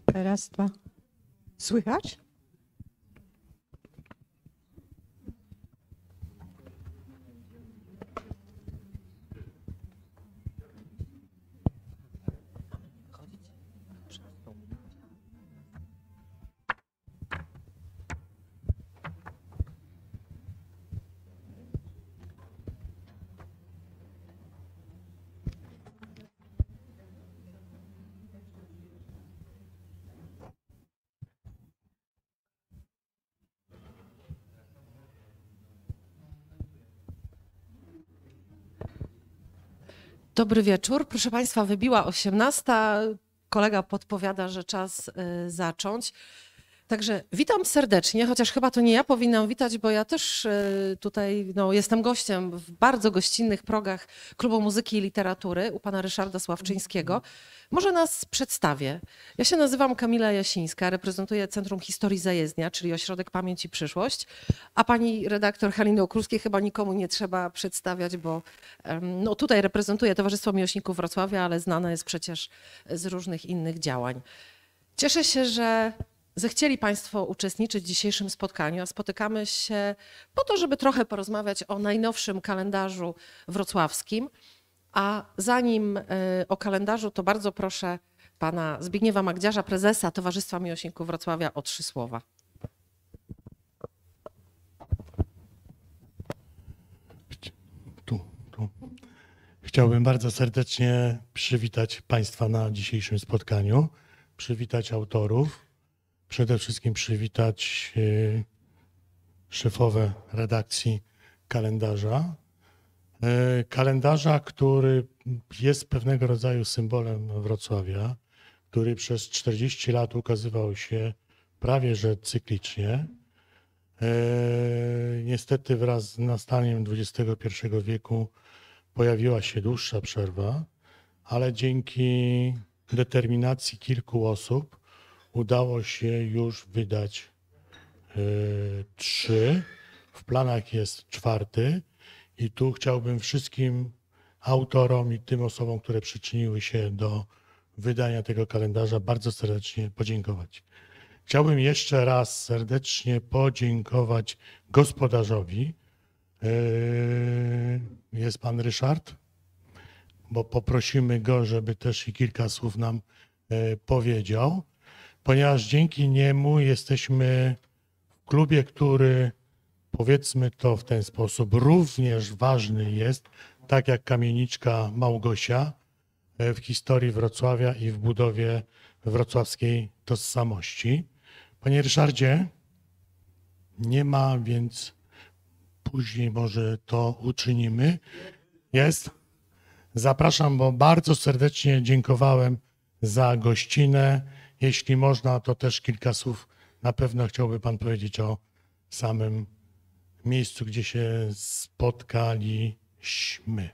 Raz, dwa. Słychać? Dobry wieczór. Proszę Państwa, wybiła 18. Kolega podpowiada, że czas zacząć. Także witam serdecznie, chociaż chyba to nie ja powinnam witać, bo ja też tutaj jestem gościem w bardzo gościnnych progach Klubu Muzyki i Literatury u pana Ryszarda Sławczyńskiego. Może nas przedstawię. Ja się nazywam Kamila Jasińska, reprezentuję Centrum Historii Zajezdnia, czyli Ośrodek Pamięć i Przyszłość, a pani redaktor Haliny Okruskie chyba nikomu nie trzeba przedstawiać, bo tutaj reprezentuje Towarzystwo Miłośników Wrocławia, ale znana jest przecież z różnych innych działań. Cieszę się, że zechcieli Państwo uczestniczyć w dzisiejszym spotkaniu, a spotykamy się po to, żeby trochę porozmawiać o najnowszym kalendarzu wrocławskim. A zanim o kalendarzu, to bardzo proszę pana Zbigniewa Magdziarza, prezesa Towarzystwa Miłośników Wrocławia, o 3 słowa. Tu. Chciałbym bardzo serdecznie przywitać Państwa na dzisiejszym spotkaniu, przywitać autorów, przede wszystkim przywitać szefowe redakcji kalendarza. Kalendarza, który jest pewnego rodzaju symbolem Wrocławia, który przez 40 lat ukazywał się prawie że cyklicznie. Niestety wraz z nastaniem XXI wieku pojawiła się dłuższa przerwa, ale dzięki determinacji kilku osób udało się już wydać 3. W planach jest 4. I tu chciałbym wszystkim autorom i tym osobom, które przyczyniły się do wydania tego kalendarza, bardzo serdecznie podziękować. Chciałbym jeszcze raz serdecznie podziękować gospodarzowi. Jest pan Ryszard, bo poprosimy go, żeby też i kilka słów nam powiedział, ponieważ dzięki niemu jesteśmy w klubie, który, powiedzmy to w ten sposób, również ważny jest, tak jak kamieniczka Małgosia w historii Wrocławia i w budowie wrocławskiej tożsamości. Panie Ryszardzie, nie ma, więc później może to uczynimy. Jest? Zapraszam, bo bardzo serdecznie dziękowałem za gościnę. Jeśli można, to też kilka słów na pewno chciałby pan powiedzieć o samym miejscu, gdzie się spotkaliśmy.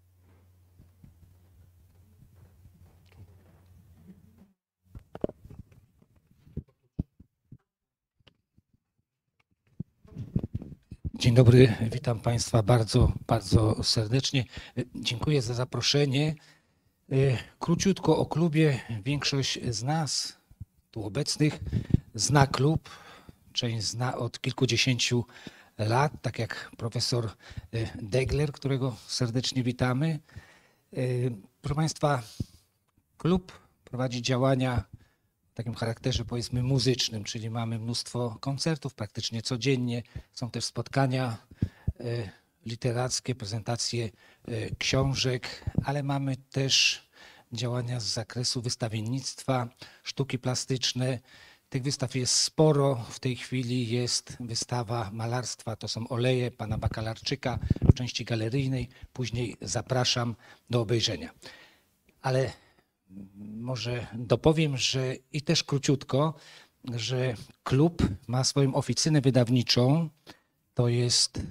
Dzień dobry, witam Państwa bardzo, bardzo serdecznie. Dziękuję za zaproszenie. Króciutko o klubie. Większość z nas tu obecnych zna klub. Część zna od kilkudziesięciu lat, tak jak profesor Degler, którego serdecznie witamy. Proszę Państwa, klub prowadzi działania w takim charakterze, powiedzmy, muzycznym, czyli mamy mnóstwo koncertów praktycznie codziennie. Są też spotkania literackie, prezentacje książek, ale mamy też działania z zakresu wystawiennictwa, sztuki plastyczne. Tych wystaw jest sporo. W tej chwili jest wystawa malarstwa, to są oleje pana Bakalarczyka w części galeryjnej. Później zapraszam do obejrzenia. Ale może dopowiem, że i też króciutko, że klub ma swoją oficynę wydawniczą. To jest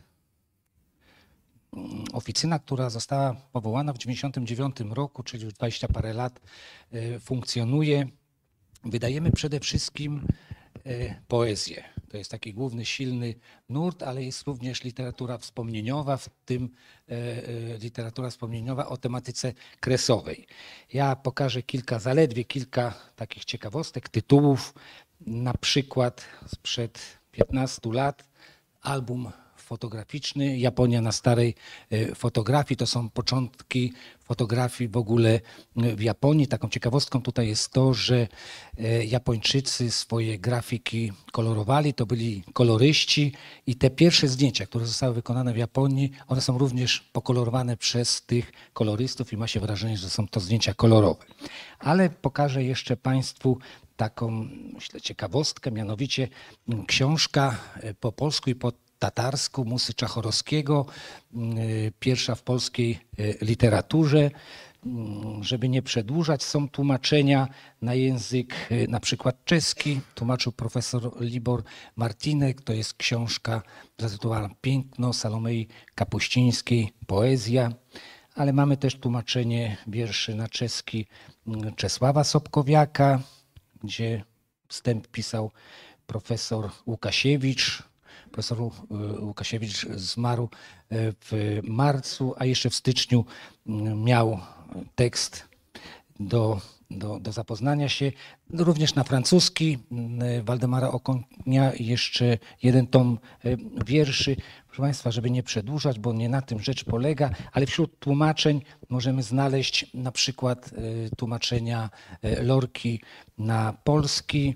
oficyna, która została powołana w 1999 roku, czyli już 20 parę lat funkcjonuje. Wydajemy przede wszystkim poezję. To jest taki główny, silny nurt, ale jest również literatura wspomnieniowa, w tym literatura wspomnieniowa o tematyce kresowej. Ja pokażę zaledwie kilka takich ciekawostek, tytułów, na przykład sprzed 15 lat album fotograficzny Japonia na starej fotografii. To są początki fotografii w ogóle w Japonii. Taką ciekawostką tutaj jest to, że Japończycy swoje grafiki kolorowali, to byli koloryści i te pierwsze zdjęcia, które zostały wykonane w Japonii, one są również pokolorowane przez tych kolorystów i ma się wrażenie, że są to zdjęcia kolorowe. Ale pokażę jeszcze Państwu taką, myślę, ciekawostkę, mianowicie książka po polsku i po tatarsku Musy Czachorowskiego, pierwsza w polskiej literaturze. Żeby nie przedłużać, są tłumaczenia na język na przykład czeski, tłumaczył profesor Libor Martinek, to jest książka zatytułowana Piękno Salomei Kapuścińskiej, poezja, ale mamy też tłumaczenie wierszy na czeski Czesława Sobkowiaka, gdzie wstęp pisał profesor Łukasiewicz. Profesor Łukasiewicz zmarł w marcu, a jeszcze w styczniu miał tekst do zapoznania się. Również na francuski Waldemara Okonia i jeszcze jeden tom wierszy. Proszę Państwa, żeby nie przedłużać, bo nie na tym rzecz polega, ale wśród tłumaczeń możemy znaleźć na przykład tłumaczenia Lorki na polski.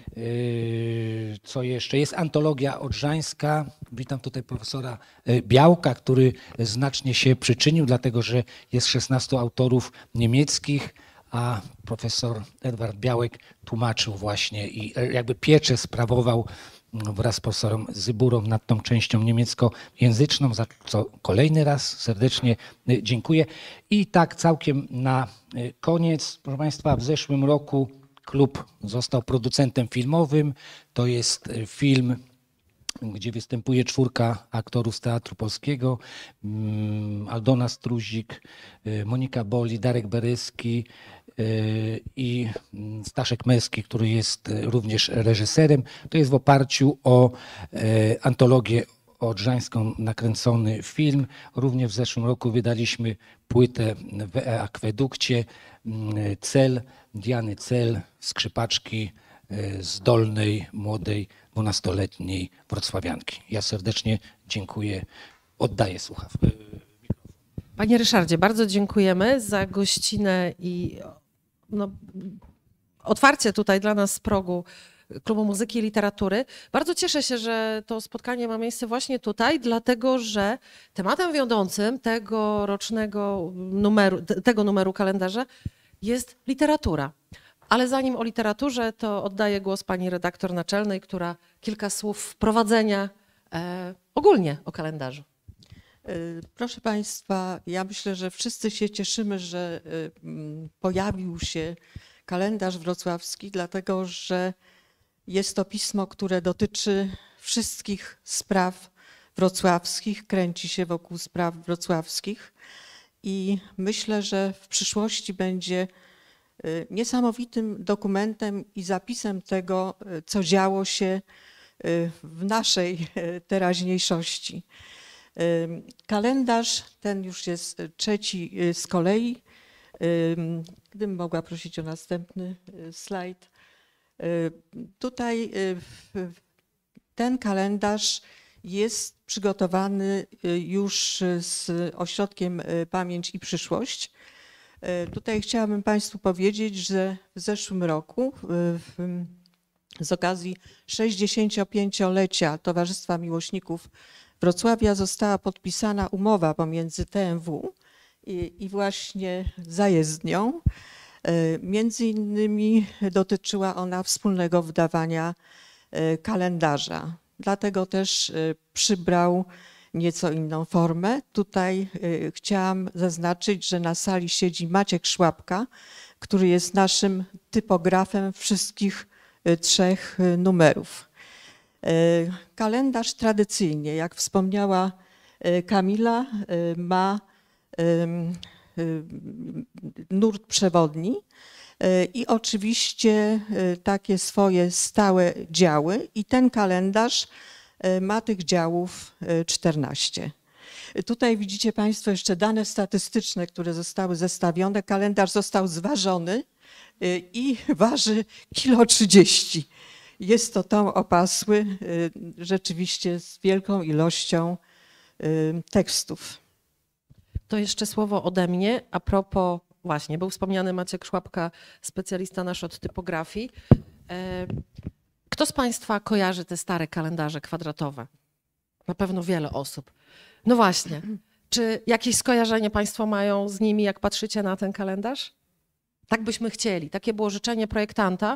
Co jeszcze? Jest antologia odrzańska. Witam tutaj profesora Białka, który znacznie się przyczynił, dlatego że jest 16 autorów niemieckich, a profesor Edward Białek tłumaczył właśnie i jakby pieczę sprawował wraz z profesorem Zyburą nad tą częścią niemieckojęzyczną, za co kolejny raz serdecznie dziękuję. I tak całkiem na koniec, proszę Państwa, w zeszłym roku klub został producentem filmowym. To jest film, gdzie występuje 4 aktorów z Teatru Polskiego. Aldona Struzik, Monika Boli, Darek Bereski i Staszek Melski, który jest również reżyserem. To jest w oparciu o antologię odrzańską nakręcony film. Również w zeszłym roku wydaliśmy płytę w Akwedukcie Cel, Diany Cel, skrzypaczki zdolnej, młodej, 12-letniej wrocławianki. Ja serdecznie dziękuję. Oddaję słuchawkę. Panie Ryszardzie, bardzo dziękujemy za gościnę i otwarcie tutaj dla nas z progu Klubu Muzyki i Literatury. Bardzo cieszę się, że to spotkanie ma miejsce właśnie tutaj, dlatego że tematem wiodącym tego numeru kalendarza jest literatura. Ale zanim o literaturze, to oddaję głos pani redaktor naczelnej, która kilka słów wprowadzenia ogólnie o kalendarzu. Proszę Państwa, ja myślę, że wszyscy się cieszymy, że pojawił się kalendarz wrocławski, dlatego że jest to pismo, które dotyczy wszystkich spraw wrocławskich, kręci się wokół spraw wrocławskich i myślę, że w przyszłości będzie niesamowitym dokumentem i zapisem tego, co działo się w naszej teraźniejszości. Kalendarz ten już jest 3 z kolei. Gdybym mogła prosić o następny slajd. Tutaj ten kalendarz jest przygotowany już z Ośrodkiem Pamięć i Przyszłość. Tutaj chciałabym Państwu powiedzieć, że w zeszłym roku z okazji 65-lecia Towarzystwa Miłośników Wrocławia została podpisana umowa pomiędzy TMW i właśnie zajezdnią. Między innymi dotyczyła ona wspólnego wydawania kalendarza. Dlatego też przybrał nieco inną formę. Tutaj chciałam zaznaczyć, że na sali siedzi Maciek Szłapka, który jest naszym typografem wszystkich 3 numerów. Kalendarz tradycyjnie, jak wspomniała Kamila, ma nurt przewodni. i oczywiście takie swoje stałe działy i ten kalendarz ma tych działów 14. Tutaj widzicie Państwo jeszcze dane statystyczne, które zostały zestawione. Kalendarz został zważony i waży 1,30 kg. Jest to tom opasły, rzeczywiście z wielką ilością tekstów. To jeszcze słowo ode mnie a propos, właśnie, był wspomniany Maciek Szłapka, specjalista nasz od typografii. Kto z Państwa kojarzy te stare kalendarze kwadratowe? Na pewno wiele osób. No właśnie, czy jakieś skojarzenie Państwo mają z nimi, jak patrzycie na ten kalendarz? Tak byśmy chcieli. Takie było życzenie projektanta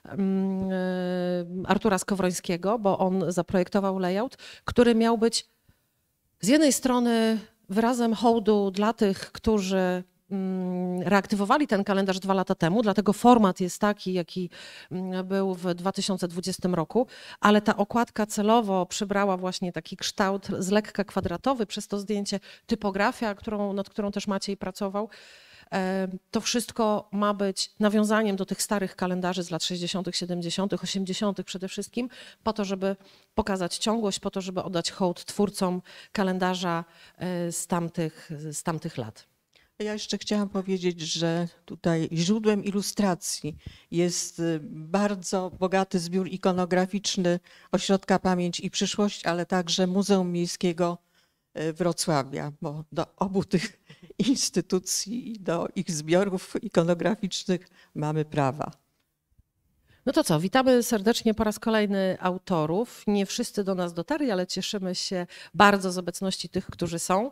Artura Skowrońskiego, bo on zaprojektował layout, który miał być z jednej strony wyrazem hołdu dla tych, którzy reaktywowali ten kalendarz 2 lata temu, dlatego format jest taki, jaki był w 2020 roku, ale ta okładka celowo przybrała właśnie taki kształt z lekka kwadratowy, przez to zdjęcie typografia, nad którą też Maciej pracował. To wszystko ma być nawiązaniem do tych starych kalendarzy z lat 60., 70., 80. przede wszystkim, po to, żeby pokazać ciągłość, po to, żeby oddać hołd twórcom kalendarza z tamtych lat. Ja jeszcze chciałam powiedzieć, że tutaj źródłem ilustracji jest bardzo bogaty zbiór ikonograficzny Ośrodka Pamięć i Przyszłość, ale także Muzeum Miejskiego Wrocławia, bo do obu tych instytucji i do ich zbiorów ikonograficznych mamy prawa. No to co, witamy serdecznie po raz kolejny autorów. Nie wszyscy do nas dotarli, ale cieszymy się bardzo z obecności tych, którzy są.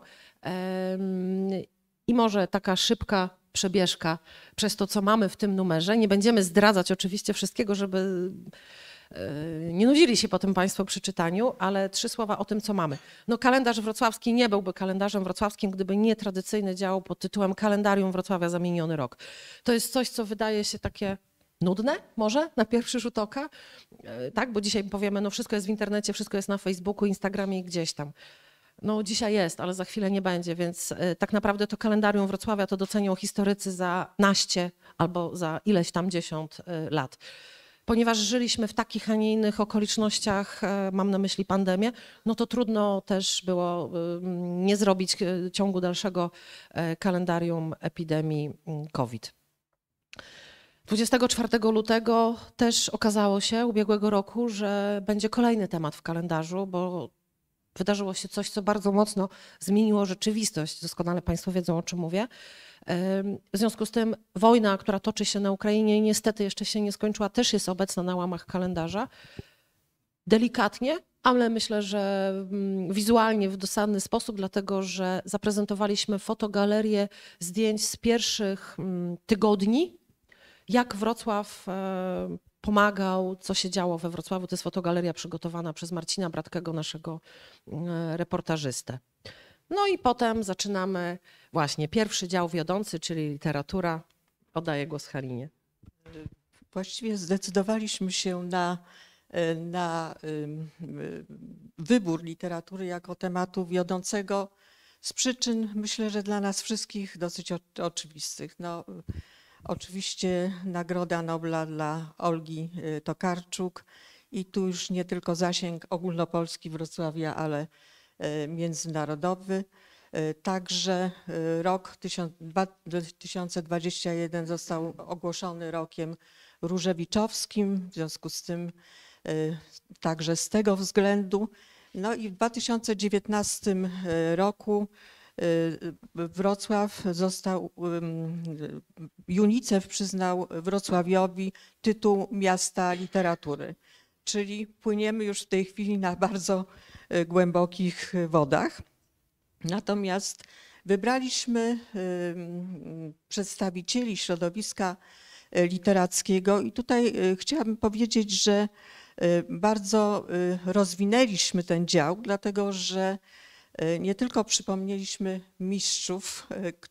I może taka szybka przebieżka przez to, co mamy w tym numerze. Nie będziemy zdradzać oczywiście wszystkiego, żeby nie nudzili się potem Państwo przy czytaniu, ale 3 słowa o tym, co mamy. No, kalendarz wrocławski nie byłby kalendarzem wrocławskim, gdyby nie tradycyjny dział pod tytułem Kalendarium Wrocławia za miniony rok. To jest coś, co wydaje się takie nudne może na pierwszy rzut oka, tak? Bo dzisiaj powiemy, no wszystko jest w internecie, wszystko jest na Facebooku, Instagramie i gdzieś tam. No dzisiaj jest, ale za chwilę nie będzie, więc tak naprawdę to kalendarium Wrocławia to docenią historycy za naście albo za ileś tam 10 lat. Ponieważ żyliśmy w takich, a nie innych okolicznościach, mam na myśli pandemię, no to trudno też było nie zrobić ciągu dalszego kalendarium epidemii COVID. 24 lutego też okazało się ubiegłego roku, że będzie kolejny temat w kalendarzu, bo wydarzyło się coś, co bardzo mocno zmieniło rzeczywistość. Doskonale Państwo wiedzą, o czym mówię. W związku z tym wojna, która toczy się na Ukrainie i niestety jeszcze się nie skończyła, też jest obecna na łamach kalendarza. Delikatnie, ale myślę, że wizualnie w dosadny sposób, dlatego że zaprezentowaliśmy fotogalerię zdjęć z pierwszych tygodni, jak Wrocław pomagał, co się działo we Wrocławiu. To jest fotogaleria przygotowana przez Marcina Bratkiego, naszego reportażystę. No i potem zaczynamy właśnie pierwszy dział wiodący, czyli literatura. Oddaję głos Halinie. Właściwie zdecydowaliśmy się na wybór literatury jako tematu wiodącego z przyczyn, myślę, że dla nas wszystkich dosyć oczywistych. No, oczywiście Nagroda Nobla dla Olgi Tokarczuk i tu już nie tylko zasięg ogólnopolski Wrocławia, ale międzynarodowy. Także rok 2021 został ogłoszony rokiem różewiczowskim, w związku z tym także z tego względu. No i w 2019 roku Wrocław został, UNICEF przyznał Wrocławiowi tytuł Miasta Literatury, czyli płyniemy już w tej chwili na bardzo głębokich wodach. Natomiast wybraliśmy przedstawicieli środowiska literackiego i tutaj chciałabym powiedzieć, że bardzo rozwinęliśmy ten dział, dlatego że nie tylko przypomnieliśmy mistrzów,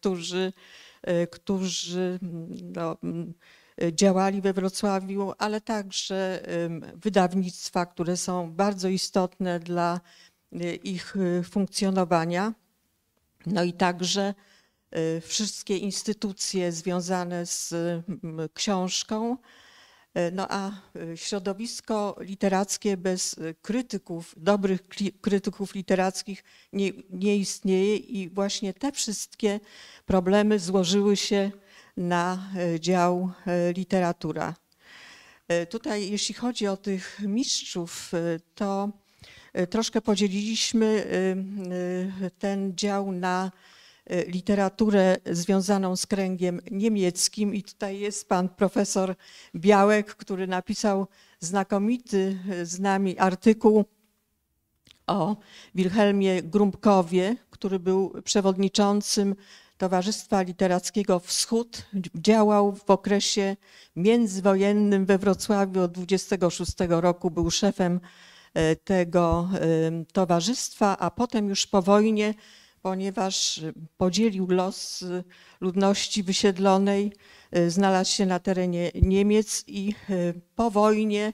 którzy no, działali we Wrocławiu, ale także wydawnictwa, które są bardzo istotne dla ich funkcjonowania. No i także wszystkie instytucje związane z książką. No a środowisko literackie bez krytyków, dobrych krytyków literackich nie istnieje i właśnie te wszystkie problemy złożyły się na dział literatura. Tutaj jeśli chodzi o tych mistrzów, to troszkę podzieliliśmy ten dział na literaturę związaną z kręgiem niemieckim i tutaj jest pan profesor Białek, który napisał znakomity z nami artykuł o Wilhelmie Grumbkowie, który był przewodniczącym Towarzystwa Literackiego Wschód. Działał w okresie międzywojennym we Wrocławiu od 26 roku, był szefem tego towarzystwa, a potem już po wojnie, ponieważ podzielił los ludności wysiedlonej, znalazł się na terenie Niemiec i po wojnie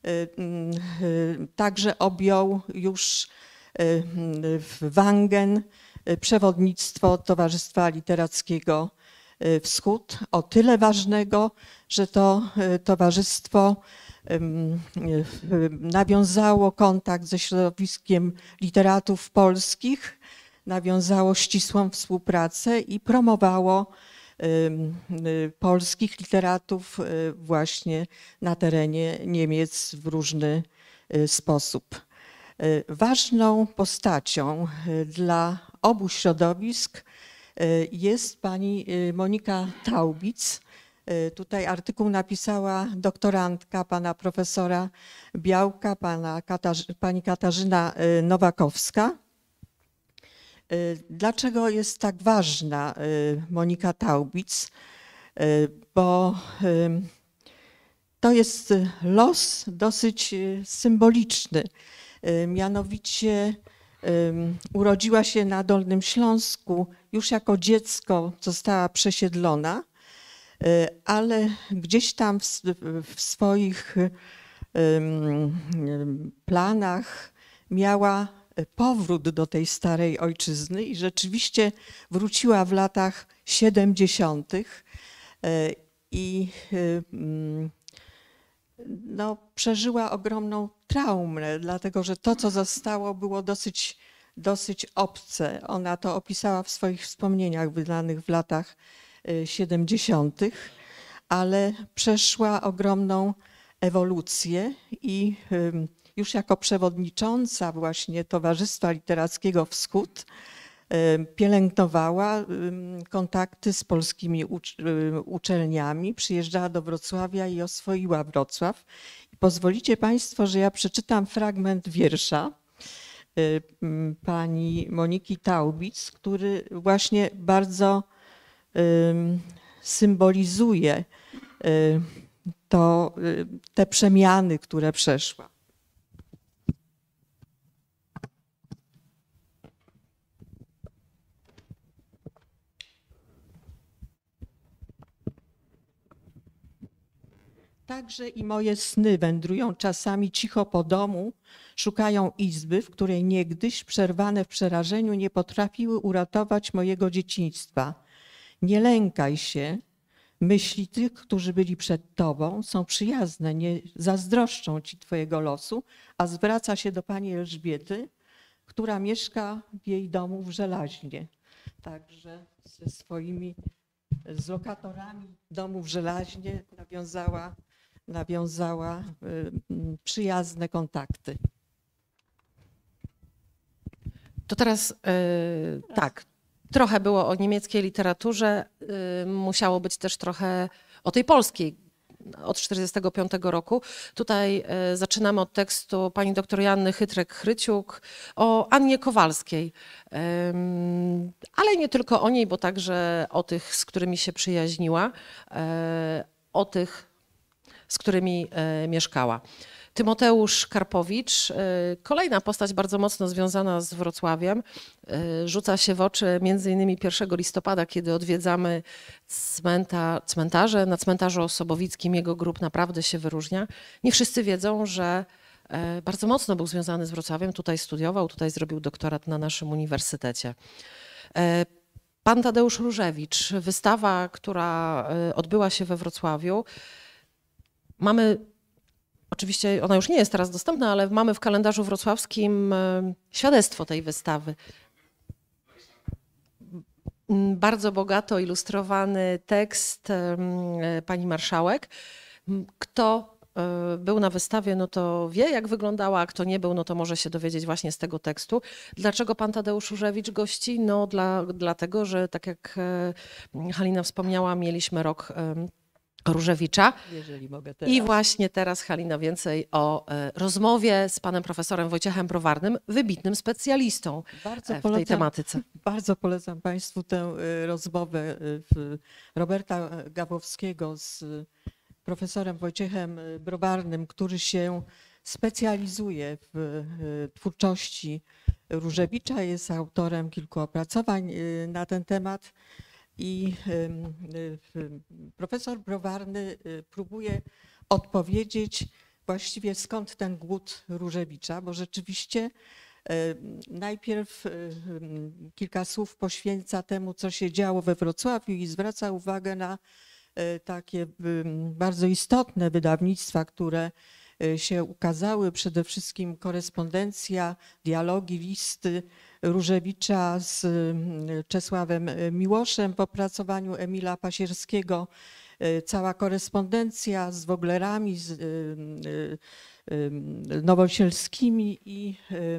także objął już w Wangen przewodnictwo Towarzystwa Literackiego Wschód. O tyle ważnego, że to towarzystwo nawiązało kontakt ze środowiskiem literatów polskich, nawiązało ścisłą współpracę i promowało polskich literatów właśnie na terenie Niemiec w różny sposób. Ważną postacią dla obu środowisk jest pani Monika Taubic. Tutaj artykuł napisała doktorantka pana profesora Białka, pani Katarzyna Nowakowska. Dlaczego jest tak ważna Monika Taubic? Bo to jest los dosyć symboliczny. Mianowicie urodziła się na Dolnym Śląsku, już jako dziecko została przesiedlona, ale gdzieś tam w swoich planach miała powrót do tej starej ojczyzny i rzeczywiście wróciła w latach 70. i no, przeżyła ogromną traumę, dlatego że to, co zostało, było dosyć obce. Ona to opisała w swoich wspomnieniach wydanych w latach 70., ale przeszła ogromną ewolucję i już jako przewodnicząca właśnie Towarzystwa Literackiego Wschód pielęgnowała kontakty z polskimi uczelniami, przyjeżdżała do Wrocławia i oswoiła Wrocław. I pozwolicie Państwo, że ja przeczytam fragment wiersza pani Moniki Taubic, który właśnie bardzo symbolizuje te przemiany, które przeszła. Także i moje sny wędrują czasami cicho po domu, szukają izby, w której niegdyś, przerwane w przerażeniu, nie potrafiły uratować mojego dzieciństwa. Nie lękaj się, myśli tych, którzy byli przed tobą, są przyjazne, nie zazdroszczą ci twojego losu, a zwraca się do pani Elżbiety, która mieszka w jej domu w Żelaźnie. Także z lokatorami domu w Żelaźnie nawiązała przyjazne kontakty. To teraz tak, trochę było o niemieckiej literaturze, musiało być też trochę o tej polskiej od 1945 roku. Tutaj zaczynamy od tekstu pani doktor Joanny Chytrek-Chryciuk o Annie Kowalskiej, ale nie tylko o niej, bo także o tych, z którymi się przyjaźniła, o tych, z którymi mieszkała. Tymoteusz Karpowicz, kolejna postać bardzo mocno związana z Wrocławiem, rzuca się w oczy między innymi 1 listopada, kiedy odwiedzamy cmentarze. Na cmentarzu osobowickim jego grób naprawdę się wyróżnia. Nie wszyscy wiedzą, że bardzo mocno był związany z Wrocławiem. Tutaj studiował, tutaj zrobił doktorat na naszym uniwersytecie. Pan Tadeusz Różewicz, wystawa, która odbyła się we Wrocławiu. Mamy, oczywiście ona już nie jest teraz dostępna, ale mamy w kalendarzu wrocławskim świadectwo tej wystawy. Bardzo bogato ilustrowany tekst pani marszałek. Kto był na wystawie, no to wie, jak wyglądała, a kto nie był, no to może się dowiedzieć właśnie z tego tekstu. Dlaczego pan Tadeusz Różewicz gości? No dlatego, że tak jak Halina wspomniała, mieliśmy rok Różewicza. Jeżeli mogę teraz. I właśnie teraz, Halina, więcej o rozmowie z panem profesorem Wojciechem Browarnym, wybitnym specjalistą w tej tematyce. Bardzo polecam Państwu tę rozmowę Roberta Gawłowskiego z profesorem Wojciechem Browarnym, który się specjalizuje w twórczości Różewicza, jest autorem kilku opracowań na ten temat. I profesor Browarny próbuje odpowiedzieć właściwie skąd ten głód Różewicza, bo rzeczywiście najpierw kilka słów poświęca temu, co się działo we Wrocławiu i zwraca uwagę na takie bardzo istotne wydawnictwa, które się ukazały, przede wszystkim korespondencja, dialogi, listy Różewicza z Czesławem Miłoszem w opracowaniu Emila Pasierskiego, cała korespondencja z Woglerami, z Nowosielskimi i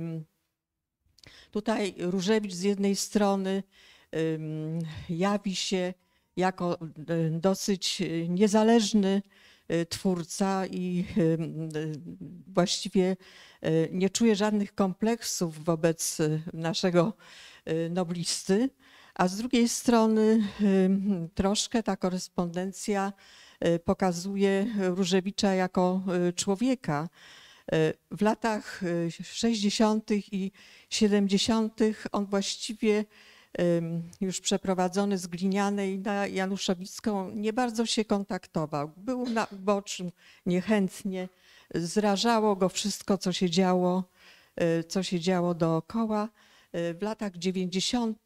tutaj Różewicz z jednej strony jawi się jako dosyć niezależny twórca i właściwie nie czuje żadnych kompleksów wobec naszego noblisty, a z drugiej strony troszkę ta korespondencja pokazuje Różewicza jako człowieka. W latach 60. i 70. on właściwie już przeprowadzony z Glinianej na Januszowicką nie bardzo się kontaktował. Był na uboczu niechętnie, zrażało go wszystko, co się działo dookoła. W latach 90.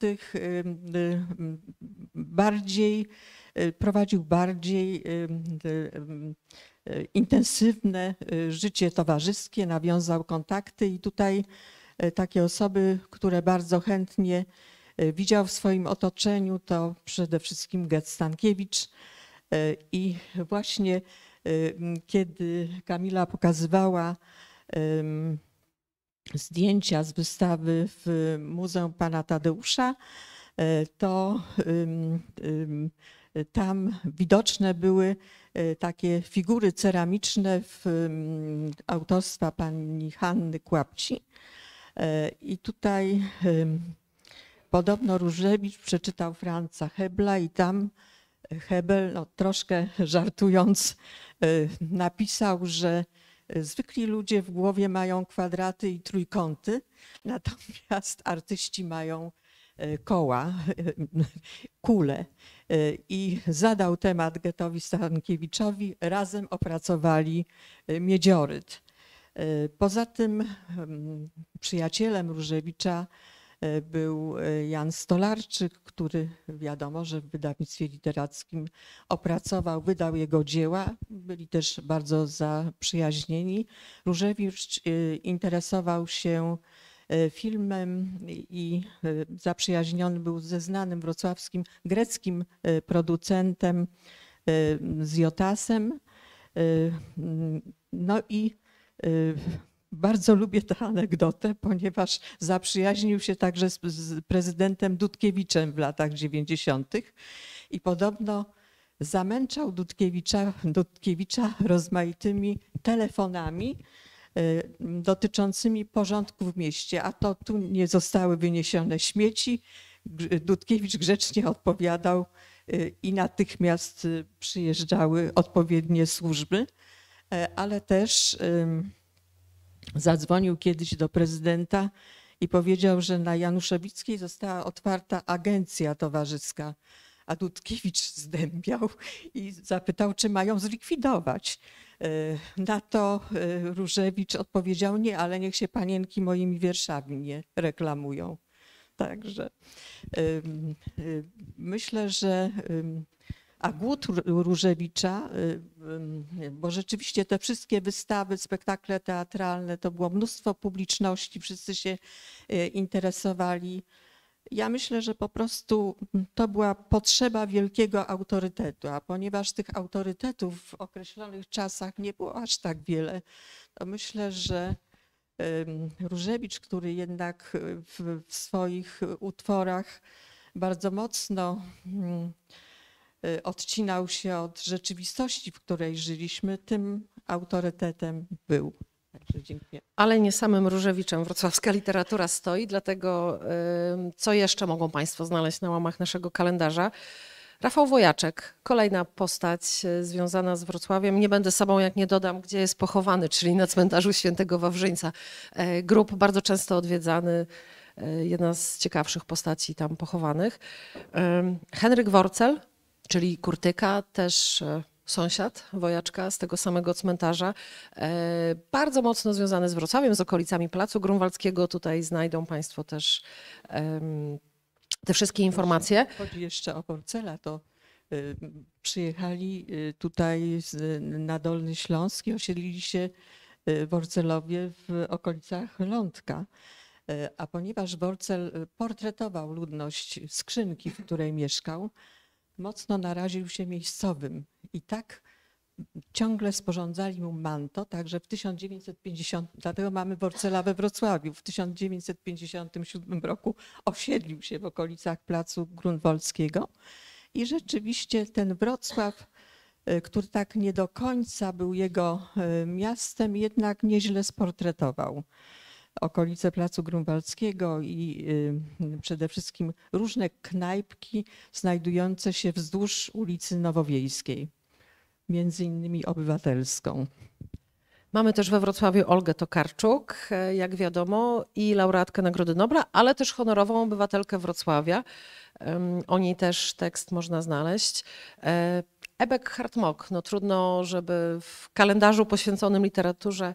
prowadził bardziej intensywne życie towarzyskie, nawiązał kontakty i tutaj takie osoby, które bardzo chętnie widział w swoim otoczeniu, to przede wszystkim Gec Stankiewicz. I właśnie kiedy Kamila pokazywała zdjęcia z wystawy w Muzeum Pana Tadeusza, to tam widoczne były takie figury ceramiczne autorstwa pani Hanny Kłapci. I tutaj podobno Różewicz przeczytał Franza Hebla i tam Hebel, no, troszkę żartując, napisał, że zwykli ludzie w głowie mają kwadraty i trójkąty, natomiast artyści mają koła, kule. I zadał temat Getowi Stankiewiczowi, razem opracowali Miedzioryt. Poza tym przyjacielem Różewicza był Jan Stolarczyk, który wiadomo, że w wydawnictwie literackim wydał jego dzieła. Byli też bardzo zaprzyjaźnieni. Różewicz interesował się filmem i zaprzyjaźniony był ze znanym wrocławskim greckim producentem z Jotasem. No i bardzo lubię tę anegdotę, ponieważ zaprzyjaźnił się także z prezydentem Dudkiewiczem w latach 90. i podobno zamęczał Dudkiewicza rozmaitymi telefonami dotyczącymi porządku w mieście, a to tu nie zostały wyniesione śmieci. Dudkiewicz grzecznie odpowiadał i natychmiast przyjeżdżały odpowiednie służby, ale też zadzwonił kiedyś do prezydenta i powiedział, że na Januszowickiej została otwarta agencja towarzyska, a Dudkiewicz zdębiał i zapytał, czy mają zlikwidować. Na to Różewicz odpowiedział, nie, ale niech się panienki moimi wierszami nie reklamują. Także myślę, że a głód Różewicza, bo rzeczywiście te wszystkie wystawy, spektakle teatralne, to było mnóstwo publiczności, wszyscy się interesowali. Ja myślę, że po prostu to była potrzeba wielkiego autorytetu, a ponieważ tych autorytetów w określonych czasach nie było aż tak wiele, to myślę, że Różewicz, który jednak w swoich utworach bardzo mocno odcinał się od rzeczywistości, w której żyliśmy, tym autorytetem był. Także dziękuję. Ale nie samym Różewiczem wrocławska literatura stoi, dlatego co jeszcze mogą Państwo znaleźć na łamach naszego kalendarza? Rafał Wojaczek, kolejna postać związana z Wrocławiem. Nie będę sobą, jak nie dodam, gdzie jest pochowany, czyli na cmentarzu Świętego Wawrzyńca. Grób bardzo często odwiedzany, jedna z ciekawszych postaci tam pochowanych. Henryk Worcel, czyli Kurtyka, też sąsiad Wojaczka z tego samego cmentarza, bardzo mocno związany z Wrocławiem, z okolicami Placu Grunwaldzkiego. Tutaj znajdą Państwo też te wszystkie informacje. Chodzi jeszcze o Worcela, to przyjechali tutaj na Dolny Śląsk i osiedlili się Worcelowie w okolicach Lądka. A ponieważ Worcel portretował ludność Skrzynki, w której mieszkał, mocno naraził się miejscowym i tak ciągle sporządzali mu manto, także w 1950, dlatego mamy Worcela we Wrocławiu, w 1957 roku osiedlił się w okolicach Placu Grunwaldzkiego i rzeczywiście ten Wrocław, który tak nie do końca był jego miastem, jednak nieźle sportretował okolice Placu Grunwaldzkiego i przede wszystkim różne knajpki znajdujące się wzdłuż ulicy Nowowiejskiej, między innymi Obywatelską. Mamy też we Wrocławiu Olgę Tokarczuk, jak wiadomo, i laureatkę Nagrody Nobla, ale też honorową obywatelkę Wrocławia. O niej też tekst można znaleźć. Ebek Hartmok, no trudno, żeby w kalendarzu poświęconym literaturze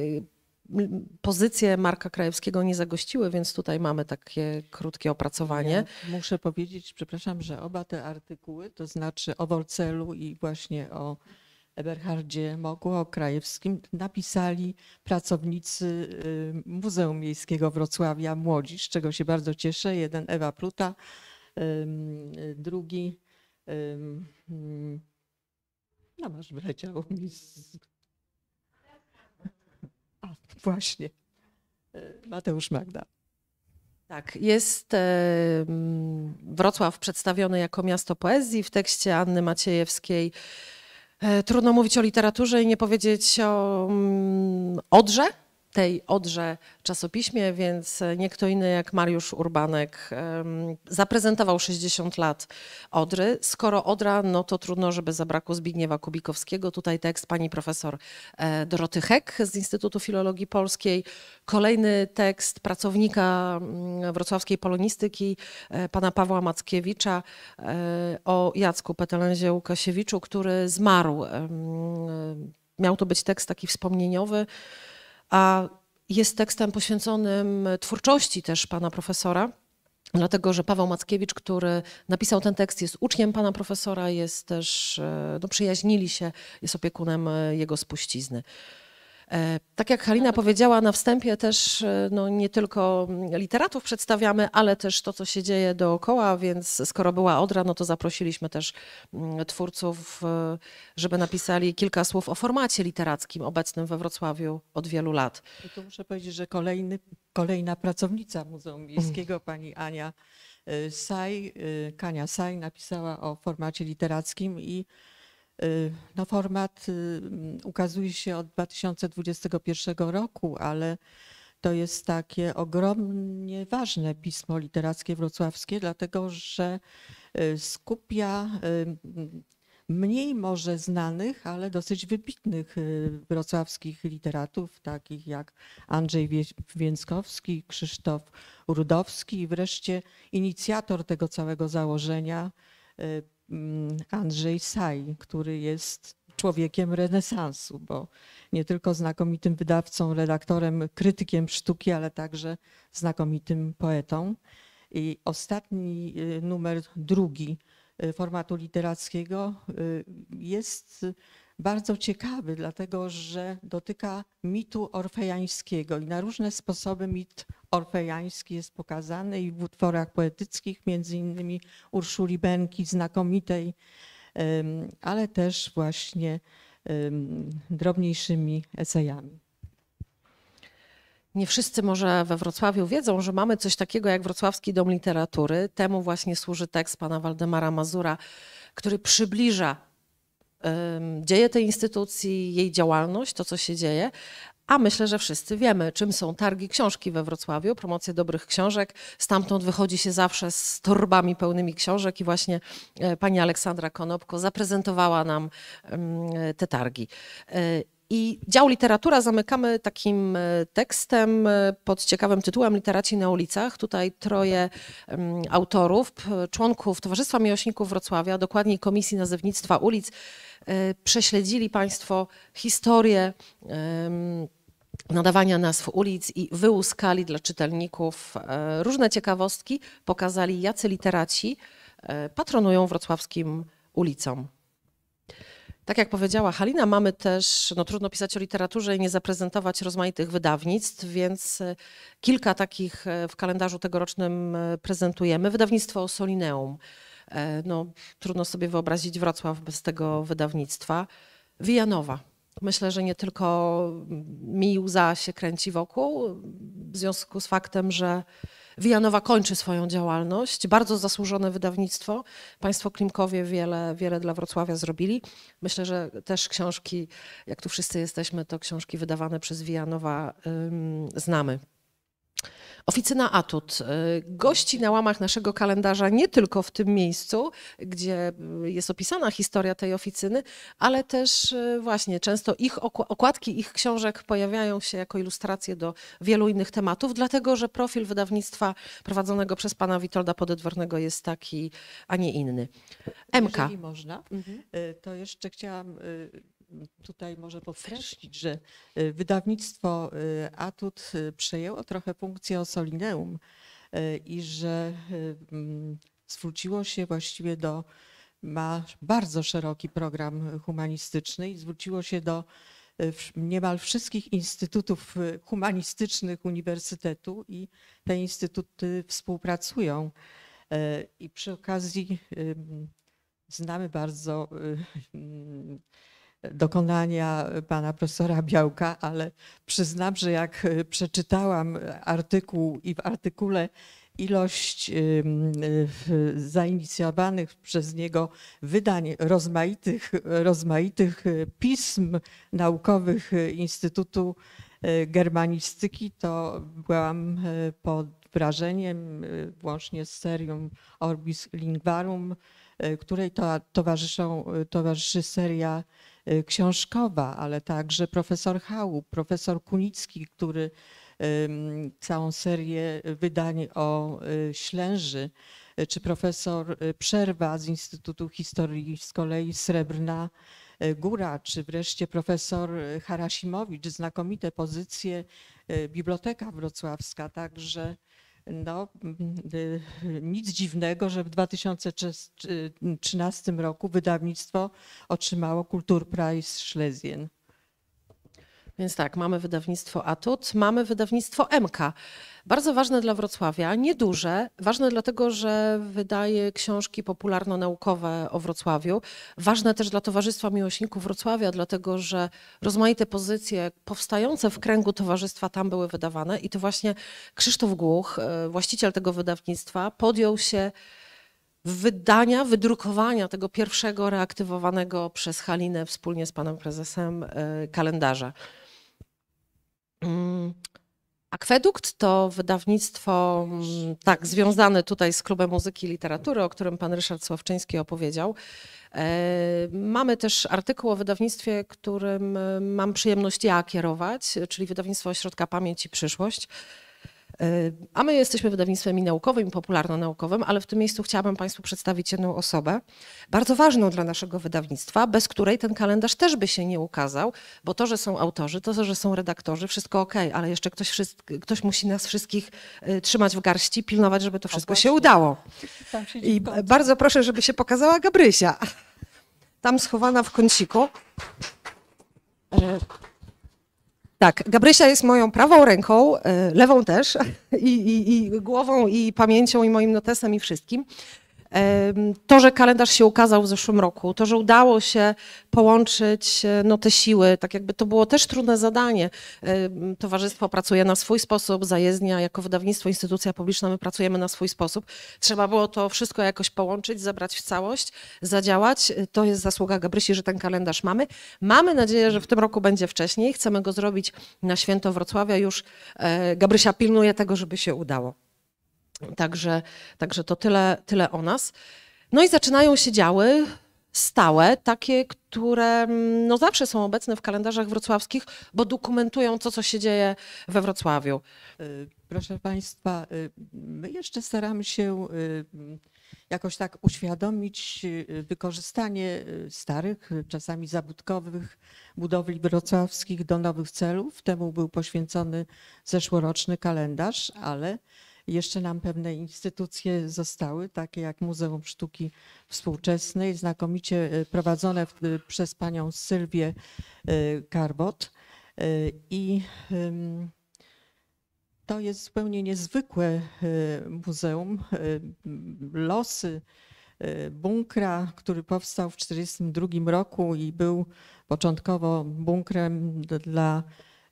pozycje Marka Krajewskiego nie zagościły, więc tutaj mamy takie krótkie opracowanie. Ja muszę powiedzieć, przepraszam, że oba te artykuły, to znaczy o Worcelu i właśnie o Eberhardzie Moku, o Krajewskim, napisali pracownicy Muzeum Miejskiego Wrocławia, młodzi, z czego się bardzo cieszę. Jeden Ewa Pluta, drugi, no masz, wyleciało mi właśnie, Mateusz Magda. Tak, jest Wrocław przedstawiony jako miasto poezji w tekście Anny Maciejewskiej. Trudno mówić o literaturze i nie powiedzieć o Odrze, tej Odrze czasopiśmie, więc nie kto inny jak Mariusz Urbanek zaprezentował 60 lat Odry. Skoro Odra, no to trudno, żeby zabrakło Zbigniewa Kubikowskiego. Tutaj tekst pani profesor Doroty Hek z Instytutu Filologii Polskiej. Kolejny tekst pracownika wrocławskiej polonistyki, pana Pawła Mackiewicza, o Jacku Petelenzie Łukasiewiczu, który zmarł. Miał to być tekst taki wspomnieniowy, a jest tekstem poświęconym twórczości też pana profesora, dlatego że Paweł Mackiewicz, który napisał ten tekst, jest uczniem pana profesora, jest też, no, przyjaźnili się, jest opiekunem jego spuścizny. Tak jak Halina powiedziała na wstępie, też no, nie tylko literatów przedstawiamy, ale też to, co się dzieje dookoła, więc skoro była Odra, no to zaprosiliśmy też twórców, żeby napisali kilka słów o formacie literackim obecnym we Wrocławiu od wielu lat. I tu muszę powiedzieć, że kolejna pracownica Muzeum Miejskiego, pani Ania Saj, Kania Saj, napisała o formacie literackim i no, format ukazuje się od 2021 roku, ale to jest takie ogromnie ważne pismo literackie wrocławskie, dlatego że skupia mniej może znanych, ale dosyć wybitnych wrocławskich literatów, takich jak Andrzej Więckowski, Krzysztof Rudowski i wreszcie inicjator tego całego założenia Andrzej Saj, który jest człowiekiem renesansu, bo nie tylko znakomitym wydawcą, redaktorem, krytykiem sztuki, ale także znakomitym poetą. I ostatni numer, drugi formatu literackiego jest bardzo ciekawy, dlatego że dotyka mitu orfejańskiego i na różne sposoby mit orfejański jest pokazany i w utworach poetyckich, między innymi Urszuli Benki, znakomitej, ale też właśnie drobniejszymi esejami. Nie wszyscy może we Wrocławiu wiedzą, że mamy coś takiego jak Wrocławski Dom Literatury. Temu właśnie służy tekst pana Waldemara Mazura, który przybliża dzieje tej instytucji, jej działalność, to co się dzieje. A myślę, że wszyscy wiemy, czym są targi książki we Wrocławiu, promocje dobrych książek. Stamtąd wychodzi się zawsze z torbami pełnymi książek i właśnie pani Aleksandra Konopko zaprezentowała nam te targi. I dział literatura zamykamy takim tekstem pod ciekawym tytułem Literaci na ulicach. Tutaj troje autorów, członków Towarzystwa Miłośników Wrocławia, dokładniej Komisji Nazewnictwa Ulic, prześledzili Państwo historię nadawania nazw ulic i wyłuskali dla czytelników różne ciekawostki, pokazali, jacy literaci patronują wrocławskim ulicom. Tak jak powiedziała Halina, mamy też, no trudno pisać o literaturze i nie zaprezentować rozmaitych wydawnictw, więc kilka takich w kalendarzu tegorocznym prezentujemy. Wydawnictwo Solineum. No, trudno sobie wyobrazić Wrocław bez tego wydawnictwa. Wijanowa. Myślę, że nie tylko mi łza się kręci wokół, w związku z faktem, że Wijanowa kończy swoją działalność. Bardzo zasłużone wydawnictwo. Państwo Klimkowie wiele dla Wrocławia zrobili. Myślę, że też książki, jak tu wszyscy jesteśmy, to książki wydawane przez Wijanowa znamy. Oficyna Atut gości na łamach naszego kalendarza nie tylko w tym miejscu, gdzie jest opisana historia tej oficyny, ale też właśnie często okładki ich książek pojawiają się jako ilustracje do wielu innych tematów, dlatego że profil wydawnictwa prowadzonego przez pana Witolda Podedwornego jest taki, a nie inny. MK. Jeżeli można, to jeszcze chciałam tutaj może podkreślić, że wydawnictwo Atut przejęło trochę funkcję Solineum i że zwróciło się właściwie ma bardzo szeroki program humanistyczny i zwróciło się do niemal wszystkich instytutów humanistycznych uniwersytetu i te instytuty współpracują. I przy okazji znamy bardzo dokonania pana profesora Białka, ale przyznam, że jak przeczytałam artykuł i w artykule ilość zainicjowanych przez niego wydań rozmaitych pism naukowych Instytutu Germanistyki, to byłam pod wrażeniem, włącznie z serią Orbis Linguarum, której towarzyszy seria książkowa, ale także profesor Chałup, profesor Kunicki, który całą serię wydań o Ślęży, czy profesor Przerwa z Instytutu Historii z kolei Srebrna Góra, czy wreszcie profesor Harasimowicz, znakomite pozycje, Biblioteka Wrocławska, także no, nic dziwnego, że w 2013 roku wydawnictwo otrzymało Kulturpreis Schlesien. Więc tak, mamy wydawnictwo Atut, mamy wydawnictwo MK. Bardzo ważne dla Wrocławia, nieduże, ważne dlatego, że wydaje książki popularno-naukowe o Wrocławiu. Ważne też dla Towarzystwa Miłośników Wrocławia, dlatego że rozmaite pozycje powstające w kręgu towarzystwa tam były wydawane i to właśnie Krzysztof Głuch, właściciel tego wydawnictwa, podjął się wydrukowania tego pierwszego reaktywowanego przez Halinę wspólnie z panem prezesem kalendarza. Akwedukt to wydawnictwo tak związane tutaj z Klubem Muzyki i Literatury, o którym pan Ryszard Sławczyński opowiedział. Mamy też artykuł o wydawnictwie, którym mam przyjemność ja kierować, czyli wydawnictwo Ośrodka Pamięć i Przyszłość. A my jesteśmy wydawnictwem i naukowym, i popularno-naukowym, ale w tym miejscu chciałabym Państwu przedstawić jedną osobę, bardzo ważną dla naszego wydawnictwa, bez której ten kalendarz też by się nie ukazał, bo to, że są autorzy, to, że są redaktorzy, wszystko okej, ale jeszcze ktoś musi nas wszystkich trzymać w garści, pilnować, żeby to wszystko się udało. Tam siedzi I w końcu. bardzo proszę, żeby się pokazała Gabrysia. Tam schowana w kąciku. Tak, Gabrysia jest moją prawą ręką, lewą też, i głową, i pamięcią, i moim notesem, i wszystkim. To, że kalendarz się ukazał w zeszłym roku, to, że udało się połączyć te siły, tak jakby to było też trudne zadanie. Towarzystwo pracuje na swój sposób, zajezdnia jako wydawnictwo, instytucja publiczna, my pracujemy na swój sposób. Trzeba było to wszystko jakoś połączyć, zebrać w całość, zadziałać. To jest zasługa Gabrysi, że ten kalendarz mamy. Mamy nadzieję, że w tym roku będzie wcześniej. Chcemy go zrobić na święto Wrocławia już. Gabrysia pilnuje tego, żeby się udało. Także to tyle o nas. No i zaczynają się działy stałe, takie, które zawsze są obecne w kalendarzach wrocławskich, bo dokumentują to, co się dzieje we Wrocławiu. Proszę Państwa, my jeszcze staramy się jakoś tak uświadomić wykorzystanie starych, czasami zabytkowych budowli wrocławskich do nowych celów. Temu był poświęcony zeszłoroczny kalendarz, ale jeszcze nam pewne instytucje zostały, takie jak Muzeum Sztuki Współczesnej, znakomicie prowadzone przez panią Sylwię Karbot. I to jest zupełnie niezwykłe muzeum. Losy bunkra, który powstał w 1942 roku i był początkowo bunkrem dla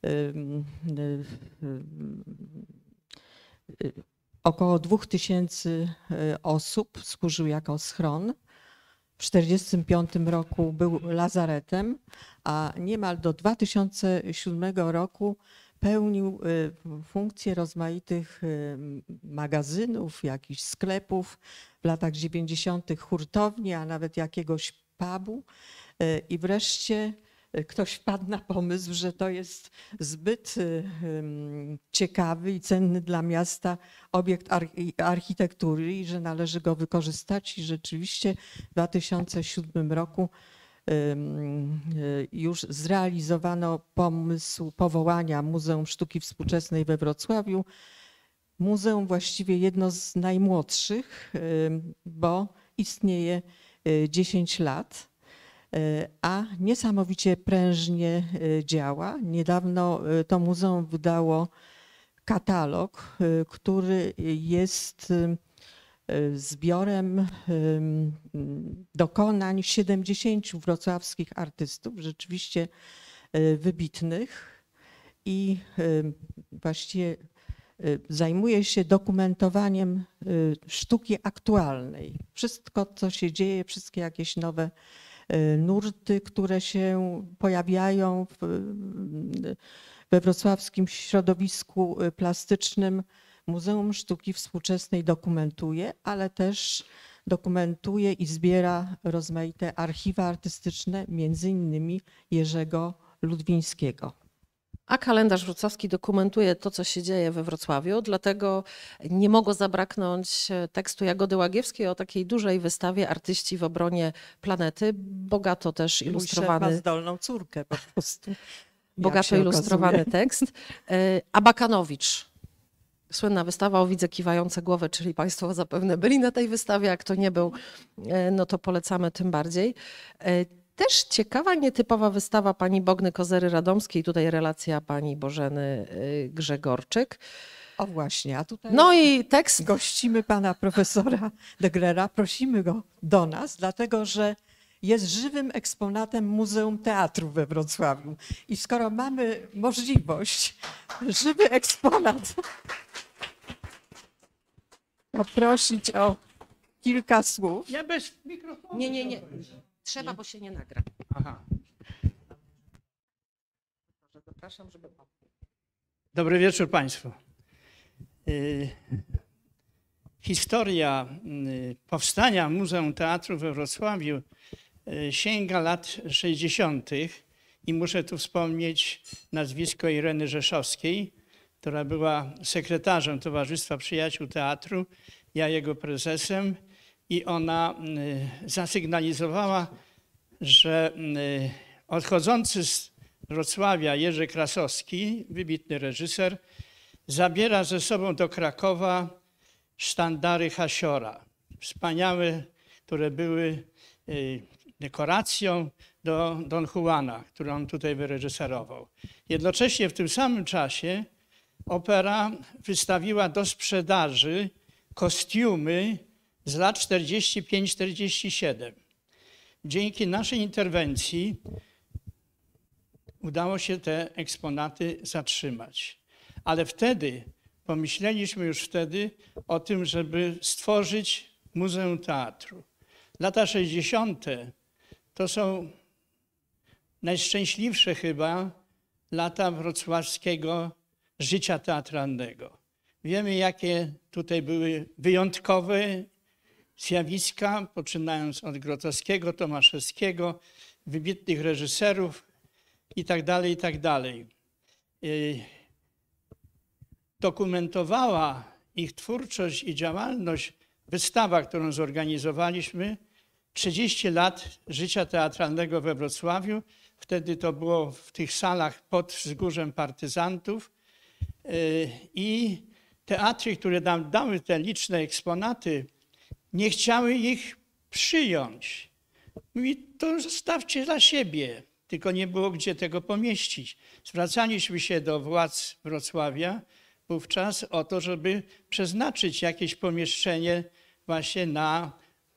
około 2000 osób, służył jako schron. W 1945 roku był lazaretem, a niemal do 2007 roku pełnił funkcję rozmaitych magazynów, jakichś sklepów, w latach 90. hurtowni, a nawet jakiegoś pubu. I wreszcie ktoś wpadł na pomysł, że to jest zbyt ciekawy i cenny dla miasta obiekt architektury i że należy go wykorzystać. I rzeczywiście w 2007 roku już zrealizowano pomysł powołania Muzeum Sztuki Współczesnej we Wrocławiu. Muzeum właściwie jedno z najmłodszych, bo istnieje 10 lat. A niesamowicie prężnie działa. Niedawno to muzeum wydało katalog, który jest zbiorem dokonań 70 wrocławskich artystów, rzeczywiście wybitnych, i właściwie zajmuje się dokumentowaniem sztuki aktualnej. Wszystko, co się dzieje, wszystkie jakieś nowe nurty, które się pojawiają we wrocławskim środowisku plastycznym, Muzeum Sztuki Współczesnej dokumentuje, ale też dokumentuje i zbiera rozmaite archiwa artystyczne, między innymi Jerzego Ludwińskiego. A kalendarz wrocławski dokumentuje to, co się dzieje we Wrocławiu, dlatego nie mogło zabraknąć tekstu Jagody Łagiewskiej o takiej dużej wystawie Artyści w obronie planety, bogato też ilustrowany. Mój szef ma zdolną córkę po prostu. Bogato ilustrowany tekst. Abakanowicz. Słynna wystawa o Widze kiwające głowy, czyli Państwo zapewne byli na tej wystawie, jak kto nie był, no to polecamy tym bardziej. Też ciekawa, nietypowa wystawa pani Bogny Kozery-Radomskiej, tutaj relacja pani Bożeny Grzegorczyk. O właśnie, a tutaj no i tekst. Gościmy pana profesora Degrera, prosimy go do nas, dlatego że jest żywym eksponatem Muzeum Teatru we Wrocławiu. I skoro mamy możliwość, żywy eksponat, poprosić o kilka słów. Ja bez mikrofonu. Nie. Trzeba, bo się nie nagra. Aha. Zapraszam, żeby... Dobry wieczór Państwu. Historia powstania Muzeum Teatru we Wrocławiu sięga lat 60. i muszę tu wspomnieć nazwisko Ireny Rzeszowskiej, która była sekretarzem Towarzystwa Przyjaciół Teatru, ja jego prezesem, i ona zasygnalizowała, że odchodzący z Wrocławia Jerzy Krasowski, wybitny reżyser, zabiera ze sobą do Krakowa sztandary Hasiora, wspaniałe, które były dekoracją do Don Juana, którą on tutaj wyreżyserował. Jednocześnie w tym samym czasie opera wystawiła do sprzedaży kostiumy z lat 45-47. Dzięki naszej interwencji udało się te eksponaty zatrzymać. Ale wtedy, pomyśleliśmy już wtedy o tym, żeby stworzyć Muzeum Teatru. Lata 60. to są najszczęśliwsze chyba lata wrocławskiego życia teatralnego. Wiemy, jakie tutaj były wyjątkowe zjawiska, poczynając od Grotowskiego, Tomaszewskiego, wybitnych reżyserów i tak dalej, i tak dalej. Dokumentowała ich twórczość i działalność wystawa, którą zorganizowaliśmy, 30 lat życia teatralnego we Wrocławiu. Wtedy to było w tych salach pod Wzgórzem Partyzantów. I teatry, które nam dały te liczne eksponaty, nie chciały ich przyjąć. Mówi, to zostawcie dla siebie. Tylko nie było gdzie tego pomieścić. Zwracaliśmy się do władz Wrocławia wówczas o to, żeby przeznaczyć jakieś pomieszczenie właśnie na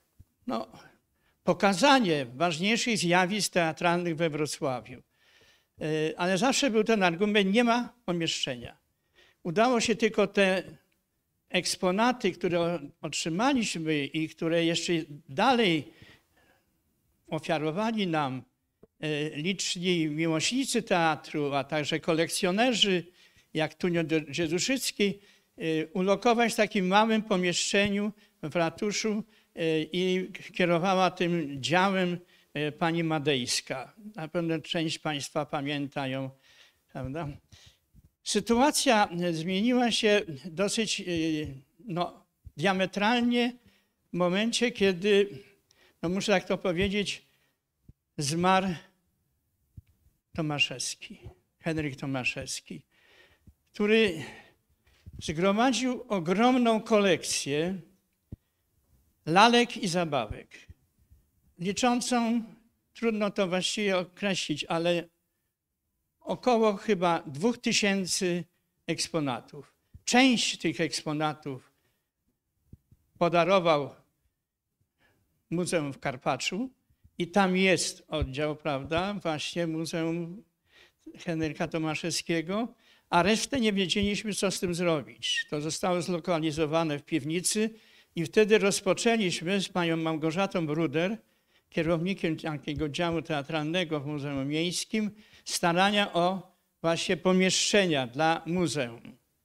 pokazanie ważniejszych zjawisk teatralnych we Wrocławiu. Ale zawsze był ten argument, nie ma pomieszczenia. Udało się tylko te eksponaty, które otrzymaliśmy i które jeszcze dalej ofiarowali nam liczni miłośnicy teatru, a także kolekcjonerzy, jak Tunio Dzieduszycki, ulokować w takim małym pomieszczeniu w ratuszu i kierowała tym działem pani Madejska. Na pewno część państwa pamięta ją, prawda? Sytuacja zmieniła się dosyć diametralnie w momencie, kiedy, muszę tak to powiedzieć, zmarł Tomaszewski, Henryk Tomaszewski, który zgromadził ogromną kolekcję lalek i zabawek, liczącą, trudno to właściwie określić, ale około chyba 2000 eksponatów. Część tych eksponatów podarował Muzeum w Karpaczu i tam jest oddział, prawda, właśnie Muzeum Henryka Tomaszewskiego, a resztę nie wiedzieliśmy, co z tym zrobić. To zostało zlokalizowane w piwnicy i wtedy rozpoczęliśmy z panią Małgorzatą Bruder, kierownikiem takiego działu teatralnego w Muzeum Miejskim, starania o właśnie pomieszczenia dla muzeum.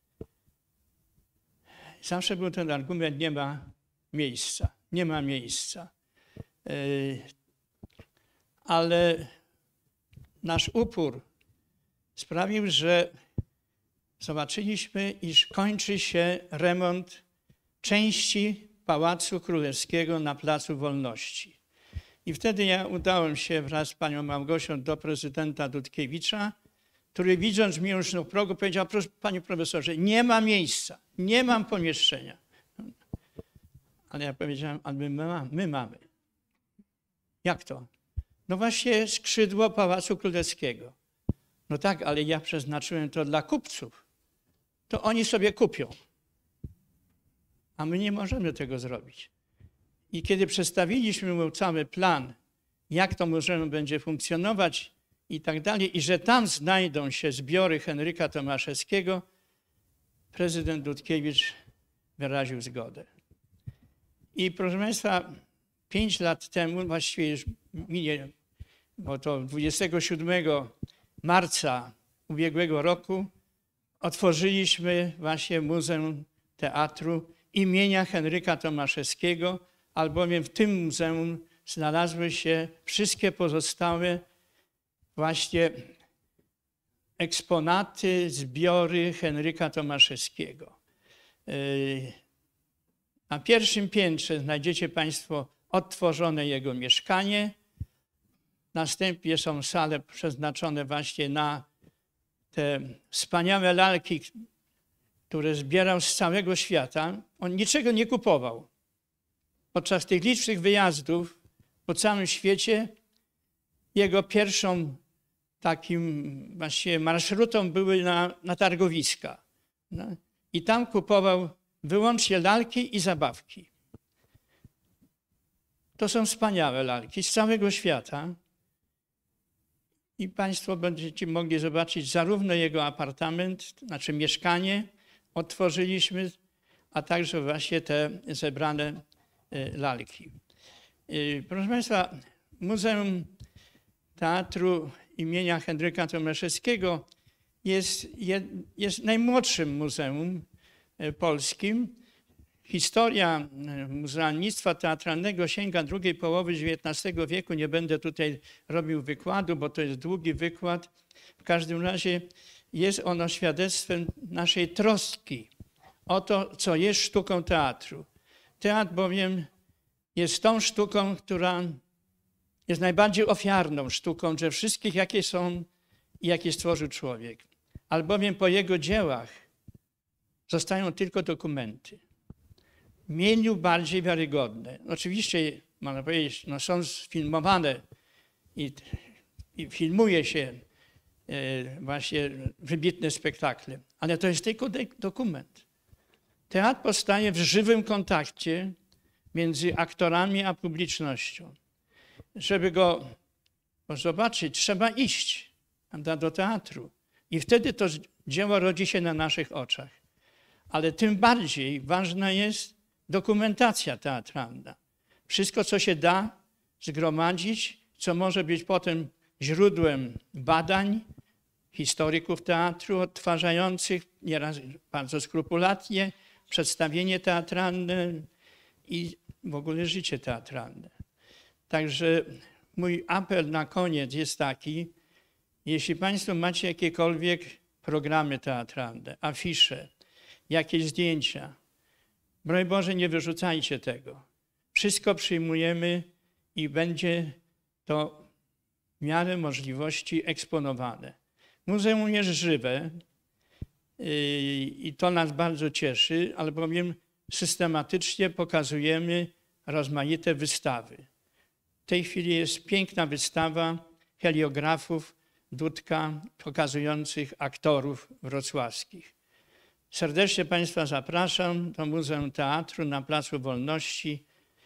Zawsze był ten argument, nie ma miejsca, nie ma miejsca. Ale nasz upór sprawił, że zobaczyliśmy, iż kończy się remont części Pałacu Królewskiego na Placu Wolności. I wtedy ja udałem się wraz z panią Małgosią do prezydenta Dudkiewicza, który widząc mnie już na progu powiedział, proszę panie profesorze, nie ma miejsca, nie mam pomieszczenia. Ale ja powiedziałem, ale my mamy. Jak to? No właśnie skrzydło Pałacu Królewskiego. No tak, ale ja przeznaczyłem to dla kupców. To oni sobie kupią. A my nie możemy tego zrobić. I kiedy przedstawiliśmy mu cały plan, jak to muzeum będzie funkcjonować i tak dalej, i że tam znajdą się zbiory Henryka Tomaszewskiego, prezydent Dudkiewicz wyraził zgodę. I proszę państwa, 5 lat temu, właściwie już minie, bo to 27 marca ubiegłego roku otworzyliśmy właśnie Muzeum Teatru imienia Henryka Tomaszewskiego, albowiem w tym muzeum znalazły się wszystkie pozostałe właśnie eksponaty, zbiory Henryka Tomaszewskiego. Na pierwszym piętrze znajdziecie Państwo odtworzone jego mieszkanie. Następnie są sale przeznaczone właśnie na te wspaniałe lalki, które zbierał z całego świata. On niczego nie kupował. Podczas tych licznych wyjazdów po całym świecie jego pierwszą takim właściwie marszrutą były na targowiska. No. I tam kupował wyłącznie lalki i zabawki. To są wspaniałe lalki z całego świata. I Państwo będziecie mogli zobaczyć zarówno jego apartament, znaczy mieszkanie otworzyliśmy, a także właśnie te zebrane lalki. Proszę Państwa, Muzeum Teatru imienia Henryka Tomaszewskiego jest najmłodszym muzeum polskim. Historia muzealnictwa teatralnego sięga drugiej połowy XIX wieku. Nie będę tutaj robił wykładu, bo to jest długi wykład. W każdym razie jest ono świadectwem naszej troski o to, co jest sztuką teatru. Teatr bowiem jest tą sztuką, która jest najbardziej ofiarną sztuką ze wszystkich, jakie są i jakie stworzył człowiek. Albowiem po jego dziełach zostają tylko dokumenty. Mniej lub bardziej wiarygodne. Oczywiście, można powiedzieć, no są sfilmowane i filmuje się właśnie wybitne spektakle, ale to jest tylko dokument. Teatr powstaje w żywym kontakcie między aktorami a publicznością. Żeby go zobaczyć, trzeba iść do teatru i wtedy to dzieło rodzi się na naszych oczach. Ale tym bardziej ważna jest dokumentacja teatralna. Wszystko, co się da zgromadzić, co może być potem źródłem badań historyków teatru, odtwarzających nieraz bardzo skrupulatnie przedstawienie teatralne i w ogóle życie teatralne. Także mój apel na koniec jest taki, jeśli Państwo macie jakiekolwiek programy teatralne, afisze, jakieś zdjęcia, broń Boże, nie wyrzucajcie tego. Wszystko przyjmujemy i będzie to w miarę możliwości eksponowane. Muzeum jest żywe i to nas bardzo cieszy, albowiem systematycznie pokazujemy rozmaite wystawy. W tej chwili jest piękna wystawa heliografów Dudka pokazujących aktorów wrocławskich. Serdecznie Państwa zapraszam do Muzeum Teatru na Placu Wolności.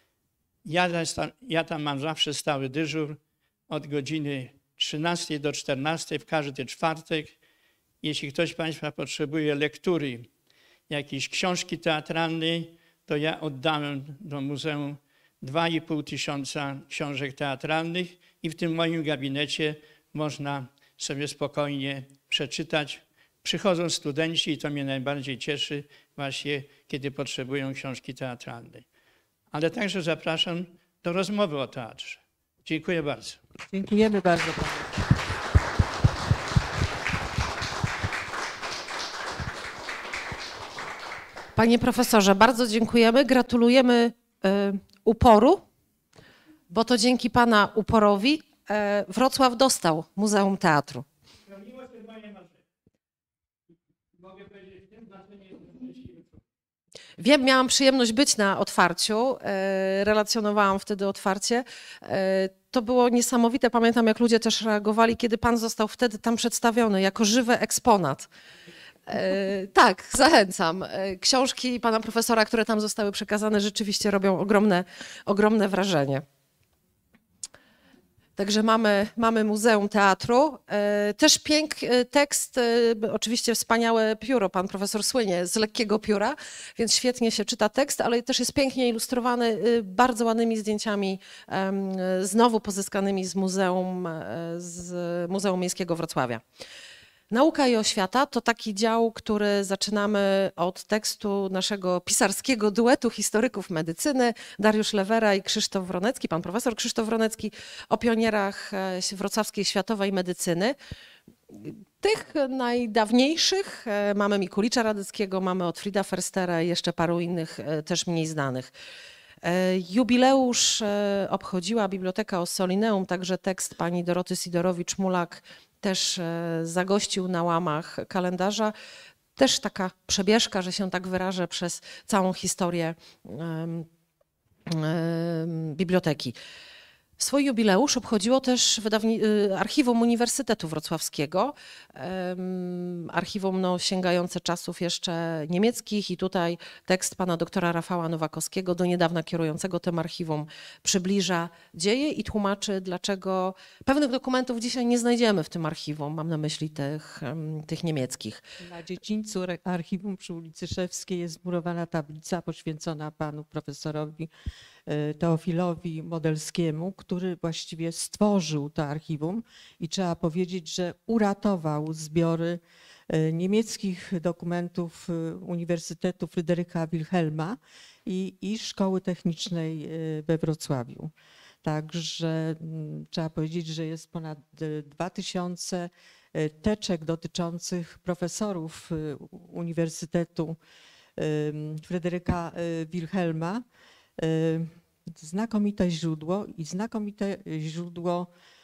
Ja tam mam zawsze stały dyżur od godziny 13 do 14 w każdy czwartek. Jeśli ktoś z Państwa potrzebuje lektury, jakiejś książki teatralnej, to ja oddałem do muzeum 2500 książek teatralnych i w tym moim gabinecie można sobie spokojnie przeczytać. Przychodzą studenci i to mnie najbardziej cieszy właśnie, kiedy potrzebują książki teatralnej. Ale także zapraszam do rozmowy o teatrze. Dziękuję bardzo. Dziękujemy bardzo panu. Panie profesorze, bardzo dziękujemy. Gratulujemy uporu, bo to dzięki pana uporowi Wrocław dostał Muzeum Teatru. Wiem, miałam przyjemność być na otwarciu, relacjonowałam wtedy otwarcie. To było niesamowite. Pamiętam, jak ludzie też reagowali, kiedy pan został wtedy tam przedstawiony jako żywy eksponat. Tak, zachęcam. Książki pana profesora, które tam zostały przekazane, rzeczywiście robią ogromne wrażenie. Także mamy Muzeum Teatru. Też piękny tekst, oczywiście wspaniałe pióro, pan profesor słynie z lekkiego pióra, więc świetnie się czyta tekst, ale też jest pięknie ilustrowany bardzo ładnymi zdjęciami, znowu pozyskanymi z Muzeum Miejskiego Wrocławia. Nauka i oświata to taki dział, który zaczynamy od tekstu naszego pisarskiego duetu historyków medycyny, Dariusz Lewera i Krzysztof Wronecki, pan profesor Krzysztof Wronecki, o pionierach wrocławskiej światowej medycyny. Tych najdawniejszych mamy Mikulicza Radyckiego, mamy Otfrida Förstera i jeszcze paru innych też mniej znanych. Jubileusz obchodziła Biblioteka Ossolineum, także tekst pani Doroty Sidorowicz-Mulak też zagościł na łamach kalendarza. Też taka przebieżka, że się tak wyrażę, przez całą historię biblioteki. Swój jubileusz obchodziło też Archiwum Uniwersytetu Wrocławskiego, archiwum sięgające czasów jeszcze niemieckich i tutaj tekst pana doktora Rafała Nowakowskiego, do niedawna kierującego tym archiwum, przybliża dzieje i tłumaczy, dlaczego pewnych dokumentów dzisiaj nie znajdziemy w tym archiwum, mam na myśli tych niemieckich. Na dziedzińcu archiwum przy ulicy Szewskiej jest zmurowana tablica poświęcona panu profesorowi Teofilowi Modelskiemu, który właściwie stworzył to archiwum i trzeba powiedzieć, że uratował zbiory niemieckich dokumentów Uniwersytetu Fryderyka Wilhelma i Szkoły Technicznej we Wrocławiu. Także trzeba powiedzieć, że jest ponad 2000 teczek dotyczących profesorów Uniwersytetu Fryderyka Wilhelma. Znakomite źródło i znakomite źródło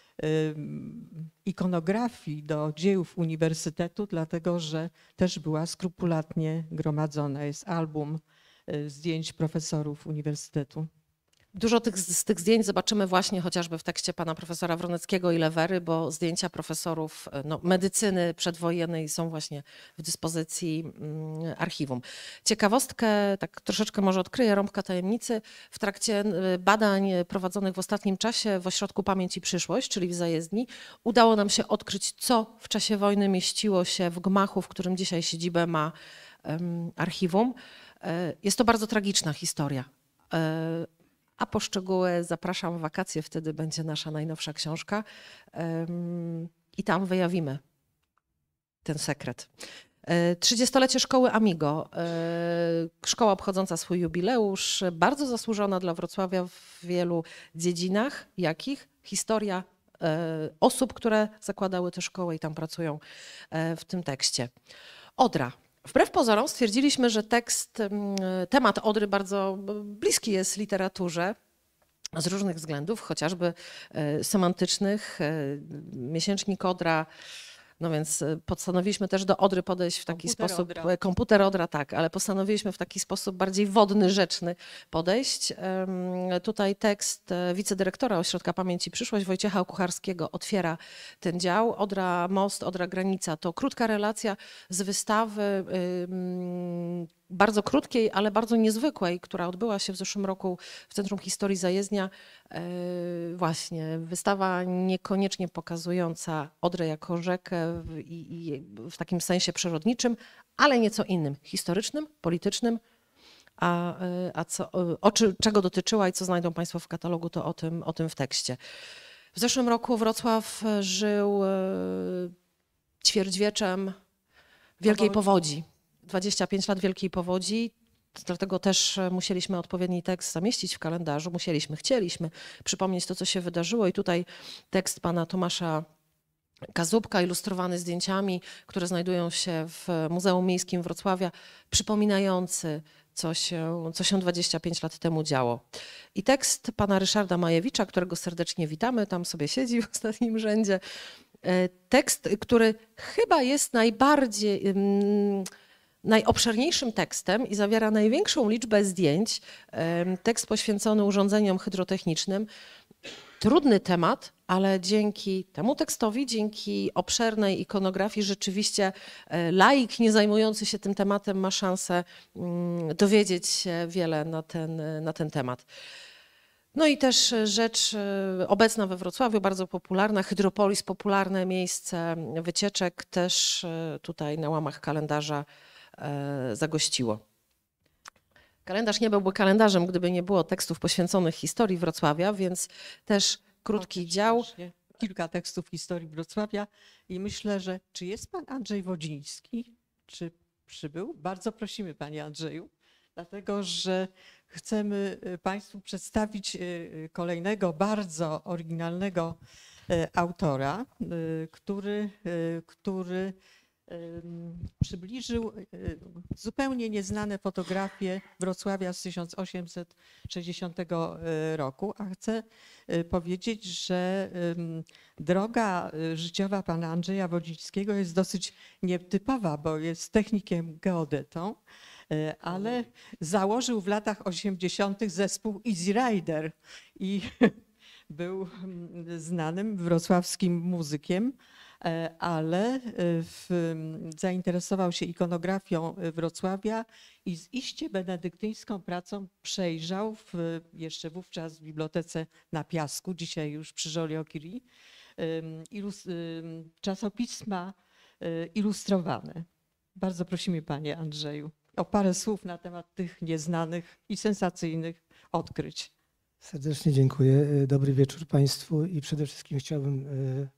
ikonografii do dziejów uniwersytetu, dlatego że też była skrupulatnie gromadzona. Jest album zdjęć profesorów uniwersytetu. Dużo z tych zdjęć zobaczymy właśnie chociażby w tekście pana profesora Wroneckiego i Lewery, bo zdjęcia profesorów medycyny przedwojennej są właśnie w dyspozycji archiwum. Ciekawostkę, tak troszeczkę może odkryję, rąbka tajemnicy. W trakcie badań prowadzonych w ostatnim czasie w Ośrodku Pamięć i Przyszłość, czyli w Zajezdni, udało nam się odkryć, co w czasie wojny mieściło się w gmachu, w którym dzisiaj siedzibę ma archiwum. Jest to bardzo tragiczna historia. A po szczegóły zapraszam w wakacje, wtedy będzie nasza najnowsza książka i tam wyjawimy ten sekret. 30-lecie szkoły Amigo, szkoła obchodząca swój jubileusz, bardzo zasłużona dla Wrocławia w wielu dziedzinach. Jakich? Historia osób, które zakładały tę szkołę i tam pracują w tym tekście. Odra. Wbrew pozorom stwierdziliśmy, że temat Odry bardzo bliski jest literaturze z różnych względów, chociażby semantycznych. Miesięcznik Odra, no więc postanowiliśmy też do Odry podejść w taki sposób, komputer Odra tak, ale postanowiliśmy w taki sposób bardziej wodny, rzeczny podejść. Tutaj tekst wicedyrektora Ośrodka Pamięć i Przyszłość Wojciecha Okucharskiego otwiera ten dział. Odra Most, Odra Granica to krótka relacja z wystawy, bardzo krótkiej, ale bardzo niezwykłej, która odbyła się w zeszłym roku w Centrum Historii Zajezdnia. Właśnie wystawa niekoniecznie pokazująca Odrę jako rzekę i w takim sensie przyrodniczym, ale nieco innym, historycznym, politycznym. Czego dotyczyła i co znajdą Państwo w katalogu, to o tym w tekście. W zeszłym roku Wrocław żył ćwierćwieczem wielkiej powodzi. 25 lat Wielkiej Powodzi, dlatego też musieliśmy odpowiedni tekst zamieścić w kalendarzu. Chcieliśmy przypomnieć to, co się wydarzyło i tutaj tekst pana Tomasza Kazubka, ilustrowany zdjęciami, które znajdują się w Muzeum Miejskim Wrocławia, przypominający, co się 25 lat temu działo. I tekst pana Ryszarda Majewicza, którego serdecznie witamy, tam sobie siedzi w ostatnim rzędzie. Tekst, który chyba jest najobszerniejszym tekstem i zawiera największą liczbę zdjęć. Tekst poświęcony urządzeniom hydrotechnicznym. Trudny temat, ale dzięki temu tekstowi, dzięki obszernej ikonografii rzeczywiście laik nie zajmujący się tym tematem ma szansę dowiedzieć się wiele na ten temat. No i też rzecz obecna we Wrocławiu, bardzo popularna, Hydropolis, popularne miejsce wycieczek, też tutaj na łamach kalendarza zagościło. Kalendarz nie byłby kalendarzem, gdyby nie było tekstów poświęconych historii Wrocławia, więc też krótki dział. Kilka tekstów historii Wrocławia i myślę, że czy jest pan Andrzej Wodziński? Czy przybył? Bardzo prosimy, panie Andrzeju, dlatego że chcemy państwu przedstawić kolejnego bardzo oryginalnego autora, który przybliżył zupełnie nieznane fotografie Wrocławia z 1860 roku, a chcę powiedzieć, że droga życiowa pana Andrzeja Wodzińskiego jest dosyć nietypowa, bo jest technikiem geodetą, ale założył w latach 80. zespół Easy Rider i był znanym wrocławskim muzykiem, ale zainteresował się ikonografią Wrocławia i z iście benedyktyńską pracą przejrzał jeszcze wówczas w Bibliotece na Piasku, dzisiaj już przy Joliot-Curie, czasopisma ilustrowane. Bardzo prosimy panie Andrzeju o parę słów na temat tych nieznanych i sensacyjnych odkryć. Serdecznie dziękuję. Dobry wieczór państwu i przede wszystkim chciałbym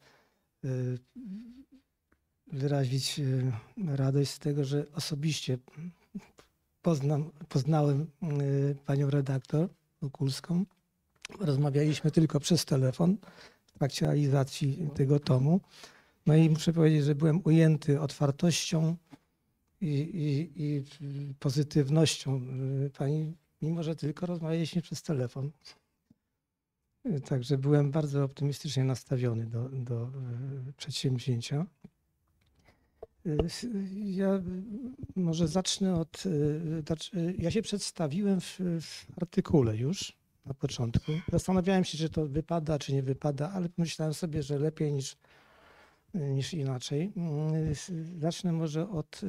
wyrazić radość z tego, że osobiście poznałem panią redaktor Okulską. Rozmawialiśmy tylko przez telefon w trakcie realizacji tego tomu. No i muszę powiedzieć, że byłem ujęty otwartością i pozytywnością pani, mimo że tylko rozmawialiśmy przez telefon. Także byłem bardzo optymistycznie nastawiony do przedsięwzięcia. Ja może zacznę od... Ja się przedstawiłem w artykule już na początku. Zastanawiałem się, czy to wypada, czy nie wypada, ale pomyślałem sobie, że lepiej niż inaczej. Zacznę może od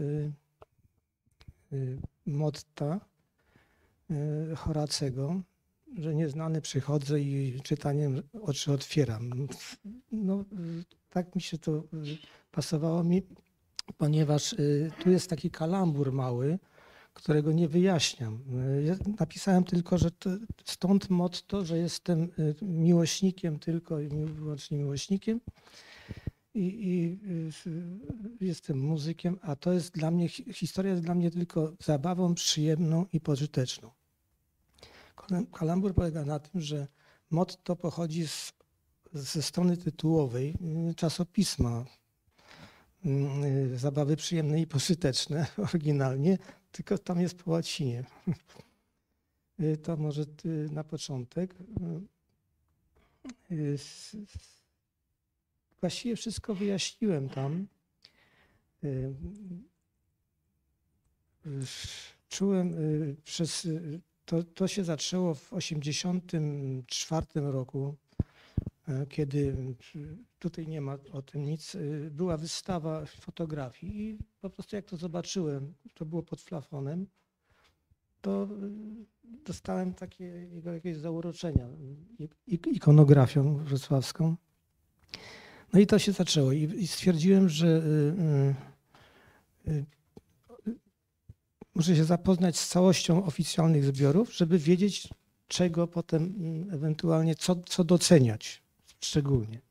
motta Horacego, że nieznany przychodzę i czytaniem oczy otwieram. No, tak mi się to pasowało mi, ponieważ tu jest taki kalambur mały, którego nie wyjaśniam. Ja napisałem tylko, że stąd motto, że jestem miłośnikiem tylko i wyłącznie miłośnikiem i jestem muzykiem, a to jest dla mnie, historia jest dla mnie tylko zabawą przyjemną i pożyteczną. Kalambur polega na tym, że motto pochodzi ze strony tytułowej czasopisma Zabawy przyjemne i pożyteczne oryginalnie, tylko tam jest po łacinie. To może na początek. Właściwie wszystko wyjaśniłem tam. Czułem to się zaczęło w 1984 roku, kiedy tutaj nie ma o tym nic. Była wystawa fotografii i po prostu jak to zobaczyłem, to było pod flafonem, to dostałem jakieś zauroczenia ikonografią wrocławską. No i to się zaczęło i stwierdziłem, że muszę się zapoznać z całością oficjalnych zbiorów, żeby wiedzieć, czego potem ewentualnie, co doceniać szczególnie.